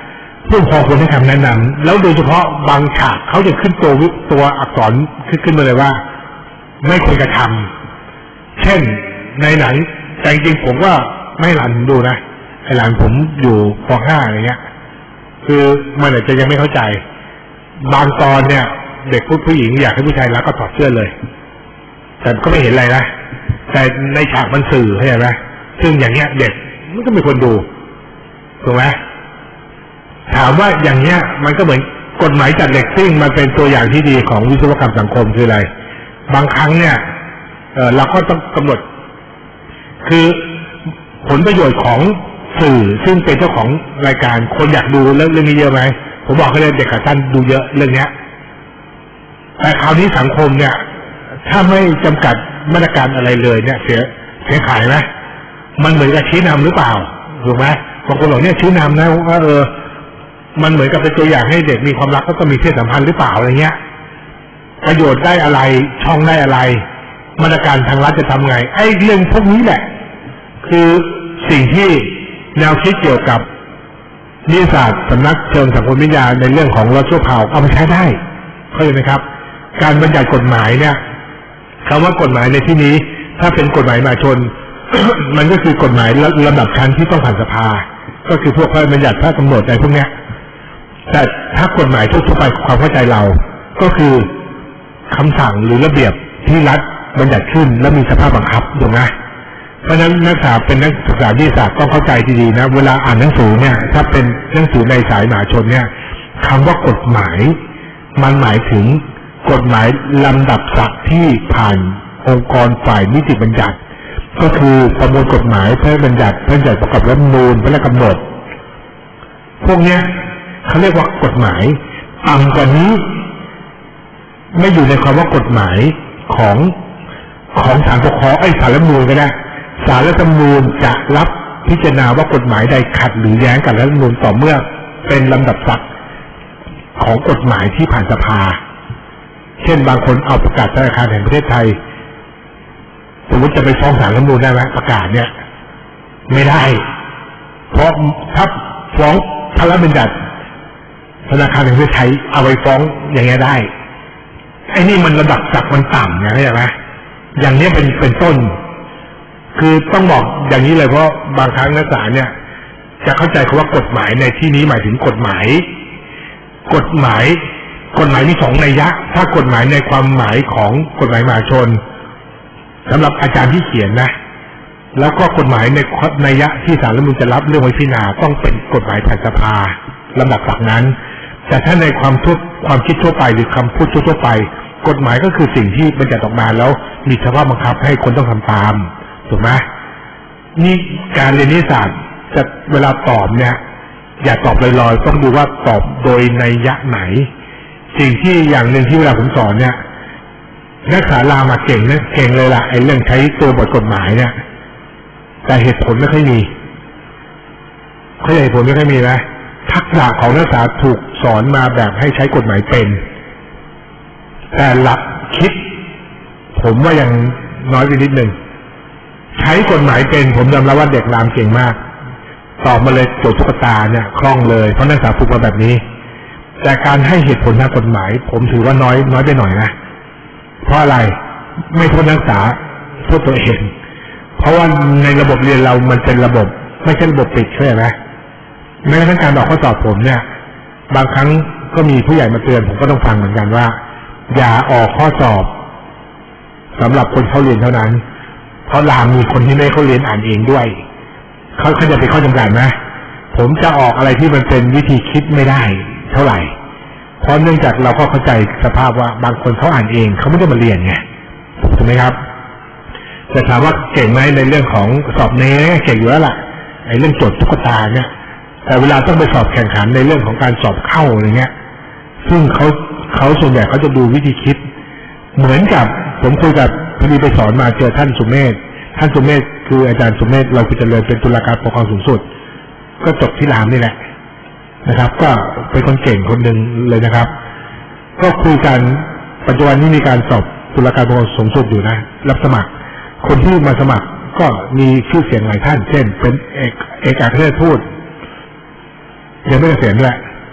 ผู้ปกครองควรให้คำแนะนำแล้วโดยเฉพาะบางฉากเขาจะขึ้นตัวตัวอักษรขึ้นขึ้นมาเลยว่าไม่ควรกระทำเช่นในหนังแต่จริงๆผมก็ไม่ให้หลานผมดูนะไอ้หลานผมอยู่ป .ห้า อะไรเงี้ยคือมันอาจจะยังไม่เข้าใจบางตอนเนี่ยเด็กผู้หญิงอยากให้ผู้ชายรักก็ถอดเสื้อเลยแต่ก็ไม่เห็นอะไรนะแต่ในฉากมันสื่อเข้าใจไหมซึ่งอย่างเงี้ยเด็กมันก็มีคนดูถูกไหมถามว่าอย่างเงี้ยมันก็เหมือนกฎหมายจัดเด็กซิ่งมันเป็นตัวอย่างที่ดีของวิศวกรรมสังคมคืออะไรบางครั้งเนี่ยเออเราก็ต้องกำหนดคือผลประโยชน์ของสื่อซึ่งเป็นเจ้าของรายการคนอยากดูเรื่องนี้เยอะไหมผมบอกให้เลยเด็กกับท่านดูเยอะเรื่องเนี้ยแต่คราวนี้สังคมเนี่ยถ้าไม่จำกัดมาตรการอะไรเลยเนี่ยเสียเสียหายไหมมันเหมือนกับชี้นำหรือเปล่าถูกไหมบางคนบอกเนี่ยชี้นำนะว่าเออมันเหมือนกับเป็นตัวอย่างให้เด็กมีความรักก็ต้องมีเพศสัมพันธ์หรือเปล่าอะไรเงี้ยประโยชน์ได้อะไรช่องได้อะไรมาตรการทางรัฐจะทำไงไอ้เรื่องพวกนี้แหละคือสิ่งที่แนวคิดเกี่ยวกับนิติศาสตร์สำนักเชิงสังคมวิทยาในเรื่องของรถชั่วคราวเอามาใช้ได้เข้าใจไหมครับการบัญญัติกฎหมายเนี่ยคำว่ากฎหมายในที่นี้ถ้าเป็นกฎหมายมหาชน มันก็คือกฎหมายลำดับชั้นที่ต้องผ่านสภาก็คือพวกพระราชบัญญัติพระกำหนดอะไรพวกเนี้ยแต่ถ้ากฎหมายทั่วไปความเข้าใจเราก็คือคำสั่งหรือระเบียบที่รัฐบัญญัติขึ้นและมีสภาพบังคับถูกไหมเพราะฉะนั้นนักศึกษาเป็นนักศึกษาวิทยาศาสตร์ต้องเข้าใจดีๆนะเวลาอ่านหนังสือเนี่ยถ้าเป็นหนังสือในสายมหาชนเนี่ยคำว่ากฎหมายมันหมายถึงกฎหมายลำดับศักดิ์ที่ผ่านองค์กรฝ่ายนิติบัญญัติก็คือประมวลกฎหมายพระราชบัญญัติพระราชบัญญัติประกอบรัฐธรรมนูญพระราชกำหนดพวกเนี้ยเขาเรียกว่ากฎหมายต่ำกว่านี้ไม่อยู่ในคำว่ากฎหมายของของศาลปกครองไอ้ศาลรัฐธรรมนูญก็ได้ศาลรัฐธรรมนูญจะรับพิจารณาว่ากฎหมายใดขัดหรือแย้งกับรัฐธรรมนูญต่อเมื่อเป็นลำดับศักดิ์ของกฎหมายที่ผ่านสภาเช่นบางคนเอาประกาศธนาคารแห่งประเทศไทยสมมติจะไปฟ้องศาลรัฐธรรมนูญได้ไหมประกาศเนี่ยไม่ได้เพราะถ้าฟ้องพระราชบัญญัติธนาคารแห่งประเทศไทยเอาไปฟ้องอย่างเงี้ยได้ไอ้นี่มันระดับศักดิ์มันต่ำไงเข้าใจไหมอย่างนี้เป็นเป็นต้นคือต้องบอกอย่างนี้เลยเพราะบางครั้งนักศึกษาเนี่ยจะเข้าใจคำว่ากฎหมายในที่นี้หมายถึงกฎหมายกฎหมายกฎหมายมีสองนัยยะถ้ากฎหมายในความหมายของกฎหมายมหาชนสำหรับอาจารย์ที่เขียนนะแล้วก็กฎหมายในนัยยะที่ศาลรัฐธรรมนูญจะรับเรื่องไว้พิจารณาต้องเป็นกฎหมายผ่านสภาลำดับศักดิ์นั้นแต่ถ้าในความทั่วความคิดทั่วไปหรือคำพูดทั่วไปกฎหมายก็คือสิ่งที่บัญญัติออกมาแล้วมีสภาพบังคับให้คนต้องทำตามถูกไหมนี่การเรียนนิติศาสตร์จะเวลาตอบเนี่ยอย่าตอบลอยๆต้องดูว่าตอบโดยนัยยะไหนสิ่งที่อย่างหนึ่งที่เวลาผมสอนเนี่ยนักศึกษาลามาเก่งนะเก่งเลยล่ะไอ้เรื่องใช้ตัวบทกฎหมายเนี่ยแต่เหตุผลไม่ค่อยมีเขาเหตุผลไม่ค่อยมีนะทักษะของนักศึกษาถูกสอนมาแบบให้ใช้กฎหมายเป็นแต่หลักคิดผมว่ายังน้อยไปนิดหนึ่งใช้กฎหมายเป็นผมยอมรับว่าเด็กรามเก่งมากตอบมาเลยโจทย์ตุ๊กตาเนี่ยคล่องเลยเพราะนักศึกษาฝึกมาแบบนี้แต่การให้เหตุผลทางกฎหมายผมถือว่าน้อยน้อยไปหน่อยนะเพราะอะไรไม่โทษนักศึกษาโทษตัวเองเพราะว่าในระบบเรียนเรามันเป็นระบบไม่ใช่ระบบปิดใช่ไหมแม้กระทั่งการออกข้อสอบผมเนี่ยบางครั้งก็มีผู้ใหญ่มาเตือนผมก็ต้องฟังเหมือนกันว่าอย่าออกข้อสอบสำหรับคนเข้าเรียนเท่านั้นเพราะรามมีคนที่ไม่เข้าเรียนอ่านเองด้วยเขาเขาจะเป็นข้อจำกัดนะผมจะออกอะไรที่มันเป็นวิธีคิดไม่ได้เท่าไหร่เพราะเนื่องจากเราก็เข้าใจสภาพว่าบางคนเขาอ่านเองเขาไม่ได้มาเรียนไงถูกไหมครับแต่ถามว่าเก่งไหมในเรื่องของสอบเน้เก่งอยู่แล้วล่ะไอ้เรื่องโจทย์ตุ๊กตาเนี่ยแต่เวลาต้องไปสอบแข่งขันในเรื่องของการสอบเข้าอะไรเงี้ยซึ่งเขาเขาส่วนใหญ่เขาจะดูวิธีคิดเหมือนกับผมคุยกับพอดีไปสอนมาเจอท่านสุเมธท่านสุเมธคืออาจารย์สุเมธเราคือเจริญเป็นตุลาการปกครองสูงสุดก็จบที่รามนี่แหละนะครับก็เป็นคนเก่งคนหนึ่งเลยนะครับก็คุยกันปัจจุบันนี้มีการสอบตุลาการปกครองสูงสุดอยู่นะรับสมัครคนที่มาสมัครก็มีชื่อเสียงหลายท่านเช่นเป็นเอกเอกอัครราชทูตยังไม่เกษียณด้วย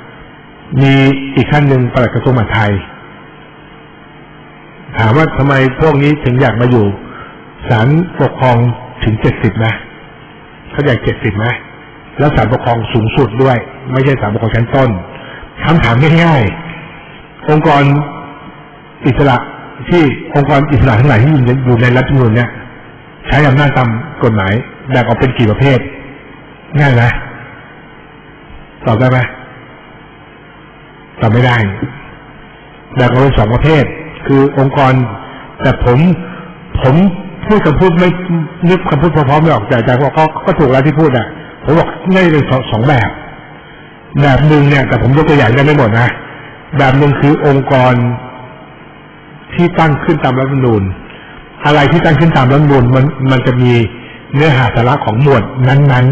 มีอีกท่านหนึ่งปลัดกระทรวงมหาดไทยถามว่าทำไมพวกนี้ถึงอยากมาอยู่ศาลปกครองถึงเจ็ดสิบนะเขาอยากเจ็ดสิบนะแล้วศาลปกครองสูงสุดด้วยไม่ใช่ศาลปกครองชั้นต้นคำถามง่ายๆองค์กรอิสระที่องค์กรอิสระทั้งหลายที่อยู่ในรัฐธรรมนูญเนี่ยใช้อำนาจตามกฎหมายแบ่งออกเป็นกี่ประเภทง่ายไหมตอบได้ไหมตอบไม่ได้แบ่งออกเป็นสองประเภทคือองค์กรแต่ผมผมพูดคำพูดไม่นึกคำพูดพร้อมๆไม่ออกแต่ใจว่าก็ก็ถูกแล้วที่พูดอ่ะผมบอกง่ายเลยสองสองแบบแบบหนึ่งเนี่ยแต่ผมยกตัวอย่างได้ไม่หมดนะแบบหนึ่งคือองค์กรที่ตั้งขึ้นตามรัฐธรรมนูญอะไรที่ตั้งขึ้นตามรัฐธรรมนูญมันมันจะมีเนื้อหาสาระของหมวดนั้น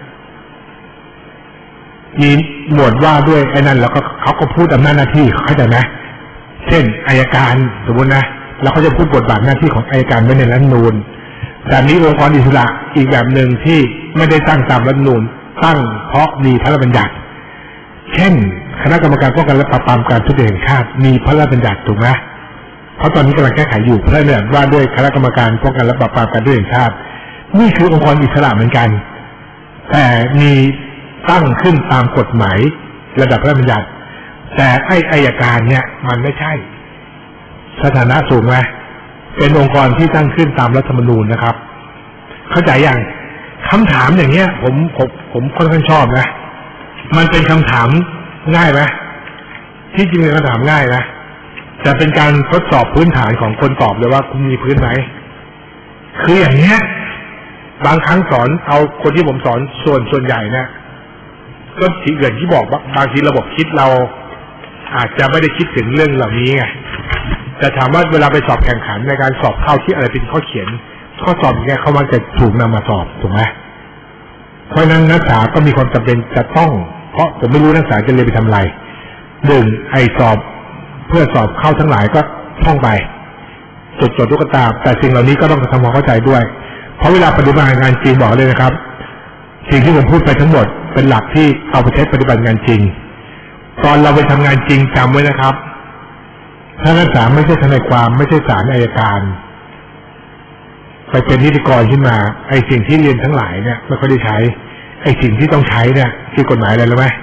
ๆมีหมวดว่าด้วยไอ้นั่นแล้วก็เขาก็พูดอำนาจหน้าที่เข้าใจไหมเช่นอัยการสมมตินะแล้วเขาจะพูดบทบาทหน้าที่ของอัยการไว้ในรัฐธรรมนูญแต่นี้องค์กรอิสระอีกแบบหนึ่งที่ไม่ได้ตั้งตามรัฐธรรมนูญตั้งเพราะมีพระราชบัญญัติเช่นคณะกรรมการป้องกันและปราบปรามการทุจริตแห่งชาติมีพระราชบัญญัติถูกไหมเพราะตอนนี้กำลังแก้ไขอยู่เพื่อเนี่ยว่าด้วยคณะกรรมการป้องกันและปราบปรามการทุจริตแห่งชาตินี่คือองค์กรอิสระเหมือนกันแต่มีตั้งขึ้นตามกฎหมายระดับพระราชบัญญัติแต่ไอ้อัยการเนี่ยมันไม่ใช่สถานะสูงไหมเป็นองค์กรที่ตั้งขึ้นตามรัฐธรรมนูญนะครับเข้าใจอย่างคำถามอย่างเงี้ยผมผมผมค่อนข้างชอบนะมันเป็นคำถามง่ายไหมที่จริงเป็นคำถามง่ายนะแต่เป็นการทดสอบพื้นฐานของคนตอบเลยว่าคุณมีพื้นไหมคืออย่างเงี้ยบางครั้งสอนเอาคนที่ผมสอนส่วนส่วนใหญ่เนี่ยก็อย่างที่บอกบางทีระบบคิดเราอาจจะไม่ได้คิดถึงเรื่องเหล่านี้ไงแต่ถามว่าเวลาไปสอบแข่งขันในการสอบเข้าที่อะไรเป็นข้อเขียนข้อสอบอย่างเงี้ยเขามักจะถูกนำมาสอบถูกไหมเพราะนั้นนักศึกษาก็มีความจำเป็นจะต้องเพราะผมไม่รู้นักศึกษาจะเรียนไปทำอะไรหนึ่งไอสอบเพื่อสอบเข้าทั้งหลายก็ท่องไปจดจดตุ๊กตาแต่สิ่งเหล่านี้ก็ต้องทำความเข้าใจด้วยเพราะเวลาปฏิบัติงานจริงบอกเลยนะครับสิ่งที่ผมพูดไปทั้งหมดเป็นหลักที่เอาไปใช้ปฏิบัติงานจริงตอนเราไปทำงานจริงจำไว้นะครับถ้านักศึกษาไม่ใช่ทนายความไม่ใช่ศาลอัยการไปเป็นนิติกรขึ้นมาไอ้สิ่งที่เรียนทั้งหลายเนี่ยไม่ค่อยได้ใช้ไอ้สิ่งที่ต้องใช้เนี่ยคือกฎหมายอะไรรู้ไหม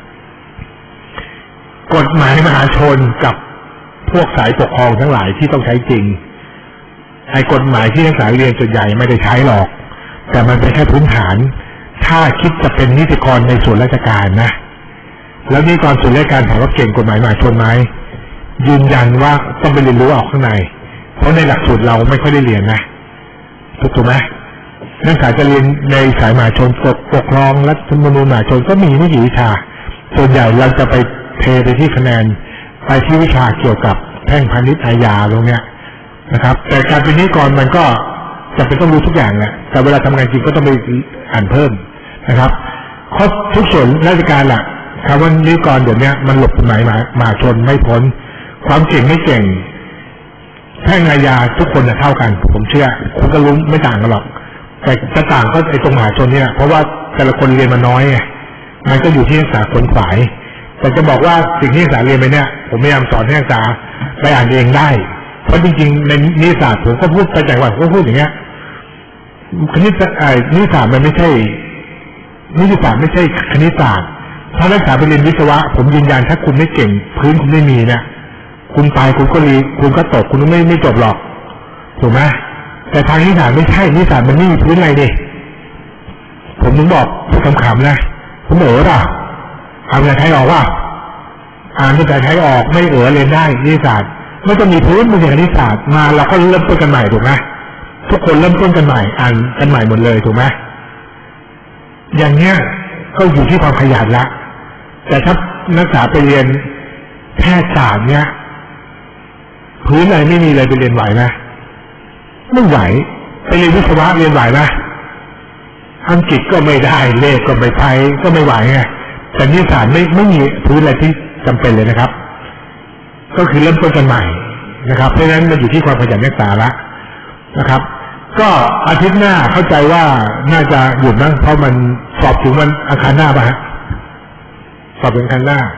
กฎหมายมหาชนกับพวกสายปกครองทั้งหลายที่ต้องใช้จริงไอ้กฎหมายที่นักศึกษาเรียนส่วนใหญ่ไม่ได้ใช้หรอกแต่มันเป็นแค่พื้นฐานถ้าคิดจะเป็นนิติกรในส่วนราชการนะแล้วนิติกรส่วนราชการถามว่าเก่งกฎหมายมหาชนไหมยืนยันว่าต้องไปเรียนรู้ออกข้างในเพราะในหลักสูตรเราไม่ค่อยได้เรียนนะถูกไหมนักศึกษาจะเรียนในสายมหาชนปกครองรัฐธรรมนูญมหาชนก็มีไม่กี่วิชาส่วนใหญ่เราจะไปเทไปที่คะแนนไปที่วิชาเกี่ยวกับแพ่งพาณิชย์อาญาตรงเนี้ยนะครับแต่การเป็นนิติกรมันก็จะเป็นต้องรู้ทุกอย่างแหละแต่เวลาทำงานจริงก็ต้องไปอ่านเพิ่มนะครับข้อทุกส่วนราชการล่ะคำว่านิติกรเดี๋ยวนี้มันหลบกฎหมายมหาชนไม่พ้นความเก่งไม่เก่งแพ่งอาญาทุกคนจะเท่ากันผมเชื่อคุณก็รู้ไม่ต่างกันหรอกแต่จะต่างก็ไอ้ตรงมหาชนเนี่ยเพราะว่าแต่ละคนเรียนมาน้อยไงมันก็อยู่ที่นักศึกษาคนฝ่ายแต่จะบอกว่าสิ่งที่นักศึกษาเรียนไปเนี่ยผมพยายามสอนให้นักศึกษาไปอ่านเองได้เพราะจริงๆในนิติศาสตร์ผมก็พูดไปแต่ว่าผมก็พูดอย่างเงี้ยคณิตศาสตร์ไอ้นิติศาสตร์มันไม่ใช่นิติศาสตร์ไม่ใช่คณิตศาสตร์ถ้านักศึกษาไปเรียนวิศวะผมยืนยันถ้าคุณไม่เก่งพื้นคุณไม่มีเนี่ยคุณตายคุณก็รีคุณก็ตกคุณไม่ไม่จบหรอกถูกไหมแต่ทางนิติศาสตร์ไม่ใช่นิติศาสตร์มันไม่มีพื้นอะไรดิผมถึงบอกพูดคำๆนะผมเอ๋อป่ะอ่านภาษาไทยออกว่าอ่านภาษาไทยออกไม่เอ๋อเรียนได้นิติศาสตร์ไม่ต้องมีพื้นมันอย่างนิติศาสตร์มาเราก็เริ่มต้นกันใหม่ถูกไหมทุกคนเริ่มต้นกันใหม่อ่านกันใหม่หมดเลยถูกไหมอย่างเงี้ยก็อยู่ที่ความขยันละแต่ถ้านักศึกษาไปเรียนแพทยศาสตร์เนี้ยพื้นอะไรไม่มีเลยไปเรียนไหวไหมไม่ไหวไปเรียนวิศวะเรียนไหวไหมอังกฤษก็ไม่ได้เลขก็ไม่ไปก็ไม่ไหวไงแต่นิติศาสตร์ไม่ไม่มีพื้นอะไรที่จำเป็นเลยนะครับก็คือเริ่มต้นกันใหม่นะครับเพราะฉะนั้นมันอยู่ที่ความขยันนักศึกษาละนะครับก็อาทิตย์หน้าเข้าใจว่าน่าจะหยุดนะเพราะมันสอบถึงวันอังคารหน้าป่ะฮะสอบถึงอังคารหน้า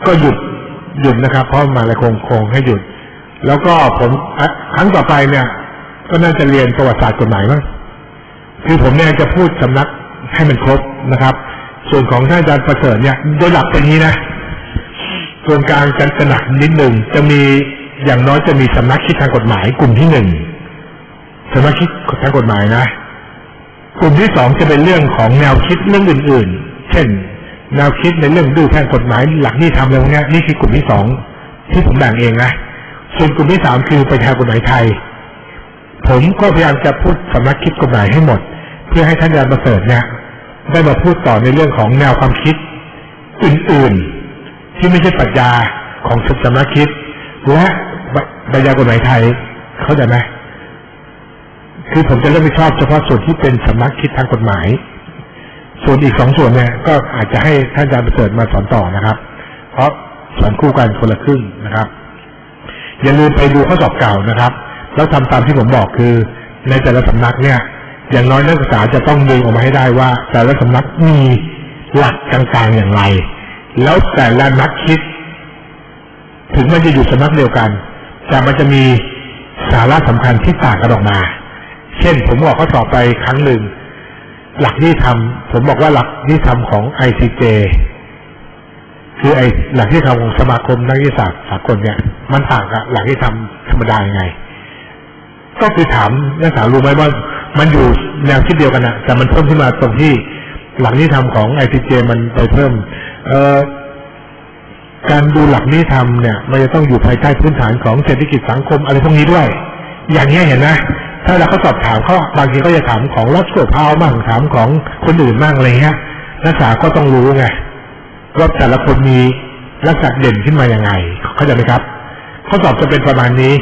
ก็หยุดหยุดนะครับเพราะมาเลยคงคงให้หยุดแล้วก็ผมครั้งต่อไปเนี่ยก็น่าจะเรียนประวัติศาสตร์กฎหมายมั้งคือผมเนี่ยจะพูดสำนักให้มันครบนะครับส่วนของท่านอาจารย์ประเสริฐเนี่ยโดยหลักเป็นนี้นะส่วนกลางจะจะหนักนิดหนึ่งจะมีอย่างน้อยจะมีสำนักคิดทางกฎหมายกลุ่มที่หนึ่งสำนักคิดทางกฎหมายนะกลุ่มที่สองจะเป็นเรื่องของแนวคิดเรื่องอื่นๆเช่นแนวคิดในเรื่องดื้อแพ่งกฎหมายหลักนิติธรรมอะไรพวกนี้นี่คือกลุ่มที่สองที่ผมแบ่งเองนะส่วนกลุ่มที่สามคือไปทางกฎหมายไทยผมก็พยายามจะพูดสำนักคิดกฎหมายให้หมดเพื่อให้ท่านอาจารย์ประเสริฐเนี่ยได้มาพูดต่อในเรื่องของแนวความคิดอื่นๆที่ไม่ใช่ปรัชญาของสำนักคิดและปรัชญากฎหมายไทยเข้าใจไหมคือผมจะเริ่มไม่ชอบเฉพาะส่วนที่เป็นสำนักคิดทางกฎหมายส่วนอีกสองส่วนเนี่ยก็อาจจะให้ท่านอาจารย์ประเสริฐมาสอนต่อนะครับเพราะสอนคู่กันคนละครึ่งนะครับอย่าลืมไปดูข้อสอบเก่านะครับแล้วทำตามที่ผมบอกคือในแต่ละสำนักเนี่ยอย่างน้อยนักศึกษาจะต้องดึงออกมาให้ได้ว่าแต่ละสำนักมีหลักกลางๆอย่างไรแล้วแต่ละนักคิดถึงมันจะอยู่สำนักเดียวกันแต่มันจะมีสาระสำคัญที่ต่างกันออกมาเช่นผมบอกข้อสอบไปครั้งหนึ่งหลักที่ทำผมบอกว่าหลักที่ทำของ ไอ ซี เจ คือไอหลักที่ทำของสมาคมนักวิทยาศาสตร์สากลเนี่ยมันต่างกับหลักที่ทำธรรมดายังไงก็คือถามนักศึกษารู้ไหมว่ามันอยู่แนวคิดเดียวกันนะแต่มันเพิ่มขึ้นมาตรงที่หลักนิติธรรมของ ไอ ซี เจ มันไปเพิ่มเอ่อการดูหลักนิติธรรมเนี่ยมันจะต้องอยู่ภายใต้พื้นฐานของเศรษฐกิจสังคมอะไรพวกนี้ด้วยอย่างนี้เห็นนะถ้าเราเขาสอบถามเขาบางทีก็จะถามของรัฐส่วนพาวมั่งถามของคนอื่นมั่งอะไรเงี้ยนักศึกษาก็ต้องรู้ไงว่าแต่ละคนมีลักษณะเด่นขึ้นมายังไงเข้าใจไหมครับข้อสอบจะเป็นประมาณนี้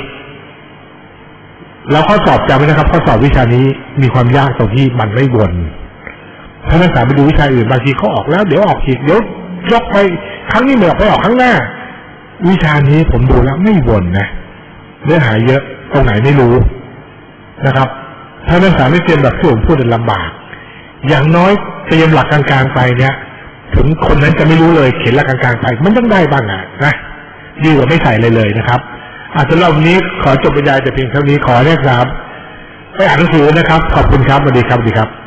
แล้วข้อสอบจำไว้นะครับข้อสอบวิชานี้มีความยากตรงที่มันไม่วนถ้านักศึกษาไปดูวิชาอื่นบางทีเขาออกแล้วเดี๋ยวออกอีกเดี๋ยวยกไปครั้งนี้ไม่ออกไปออกครั้งหน้าวิชานี้ผมดูแล้วไม่วนนะเนื้อหาเยอะตรงไหนไม่รู้นะครับถ้านักศึกษาไม่เตรียมแบบที่ผมพูดลำบากอย่างน้อยเตรียมหลักกลางๆไปเนี่ยถึงคนนั้นจะไม่รู้เลยเขียนหลักกลางๆไปมันต้องได้บ้างอ่ะนะดีกว่าไม่ใส่เลยเลยนะครับอาจจะรอบนี้ขอจบบรรยายแต่เพียงเท่านี้ขอเรียกครับไปอ่านหนังสือนะครับขอบคุณครับสวัสดีครับสวัสดีครับ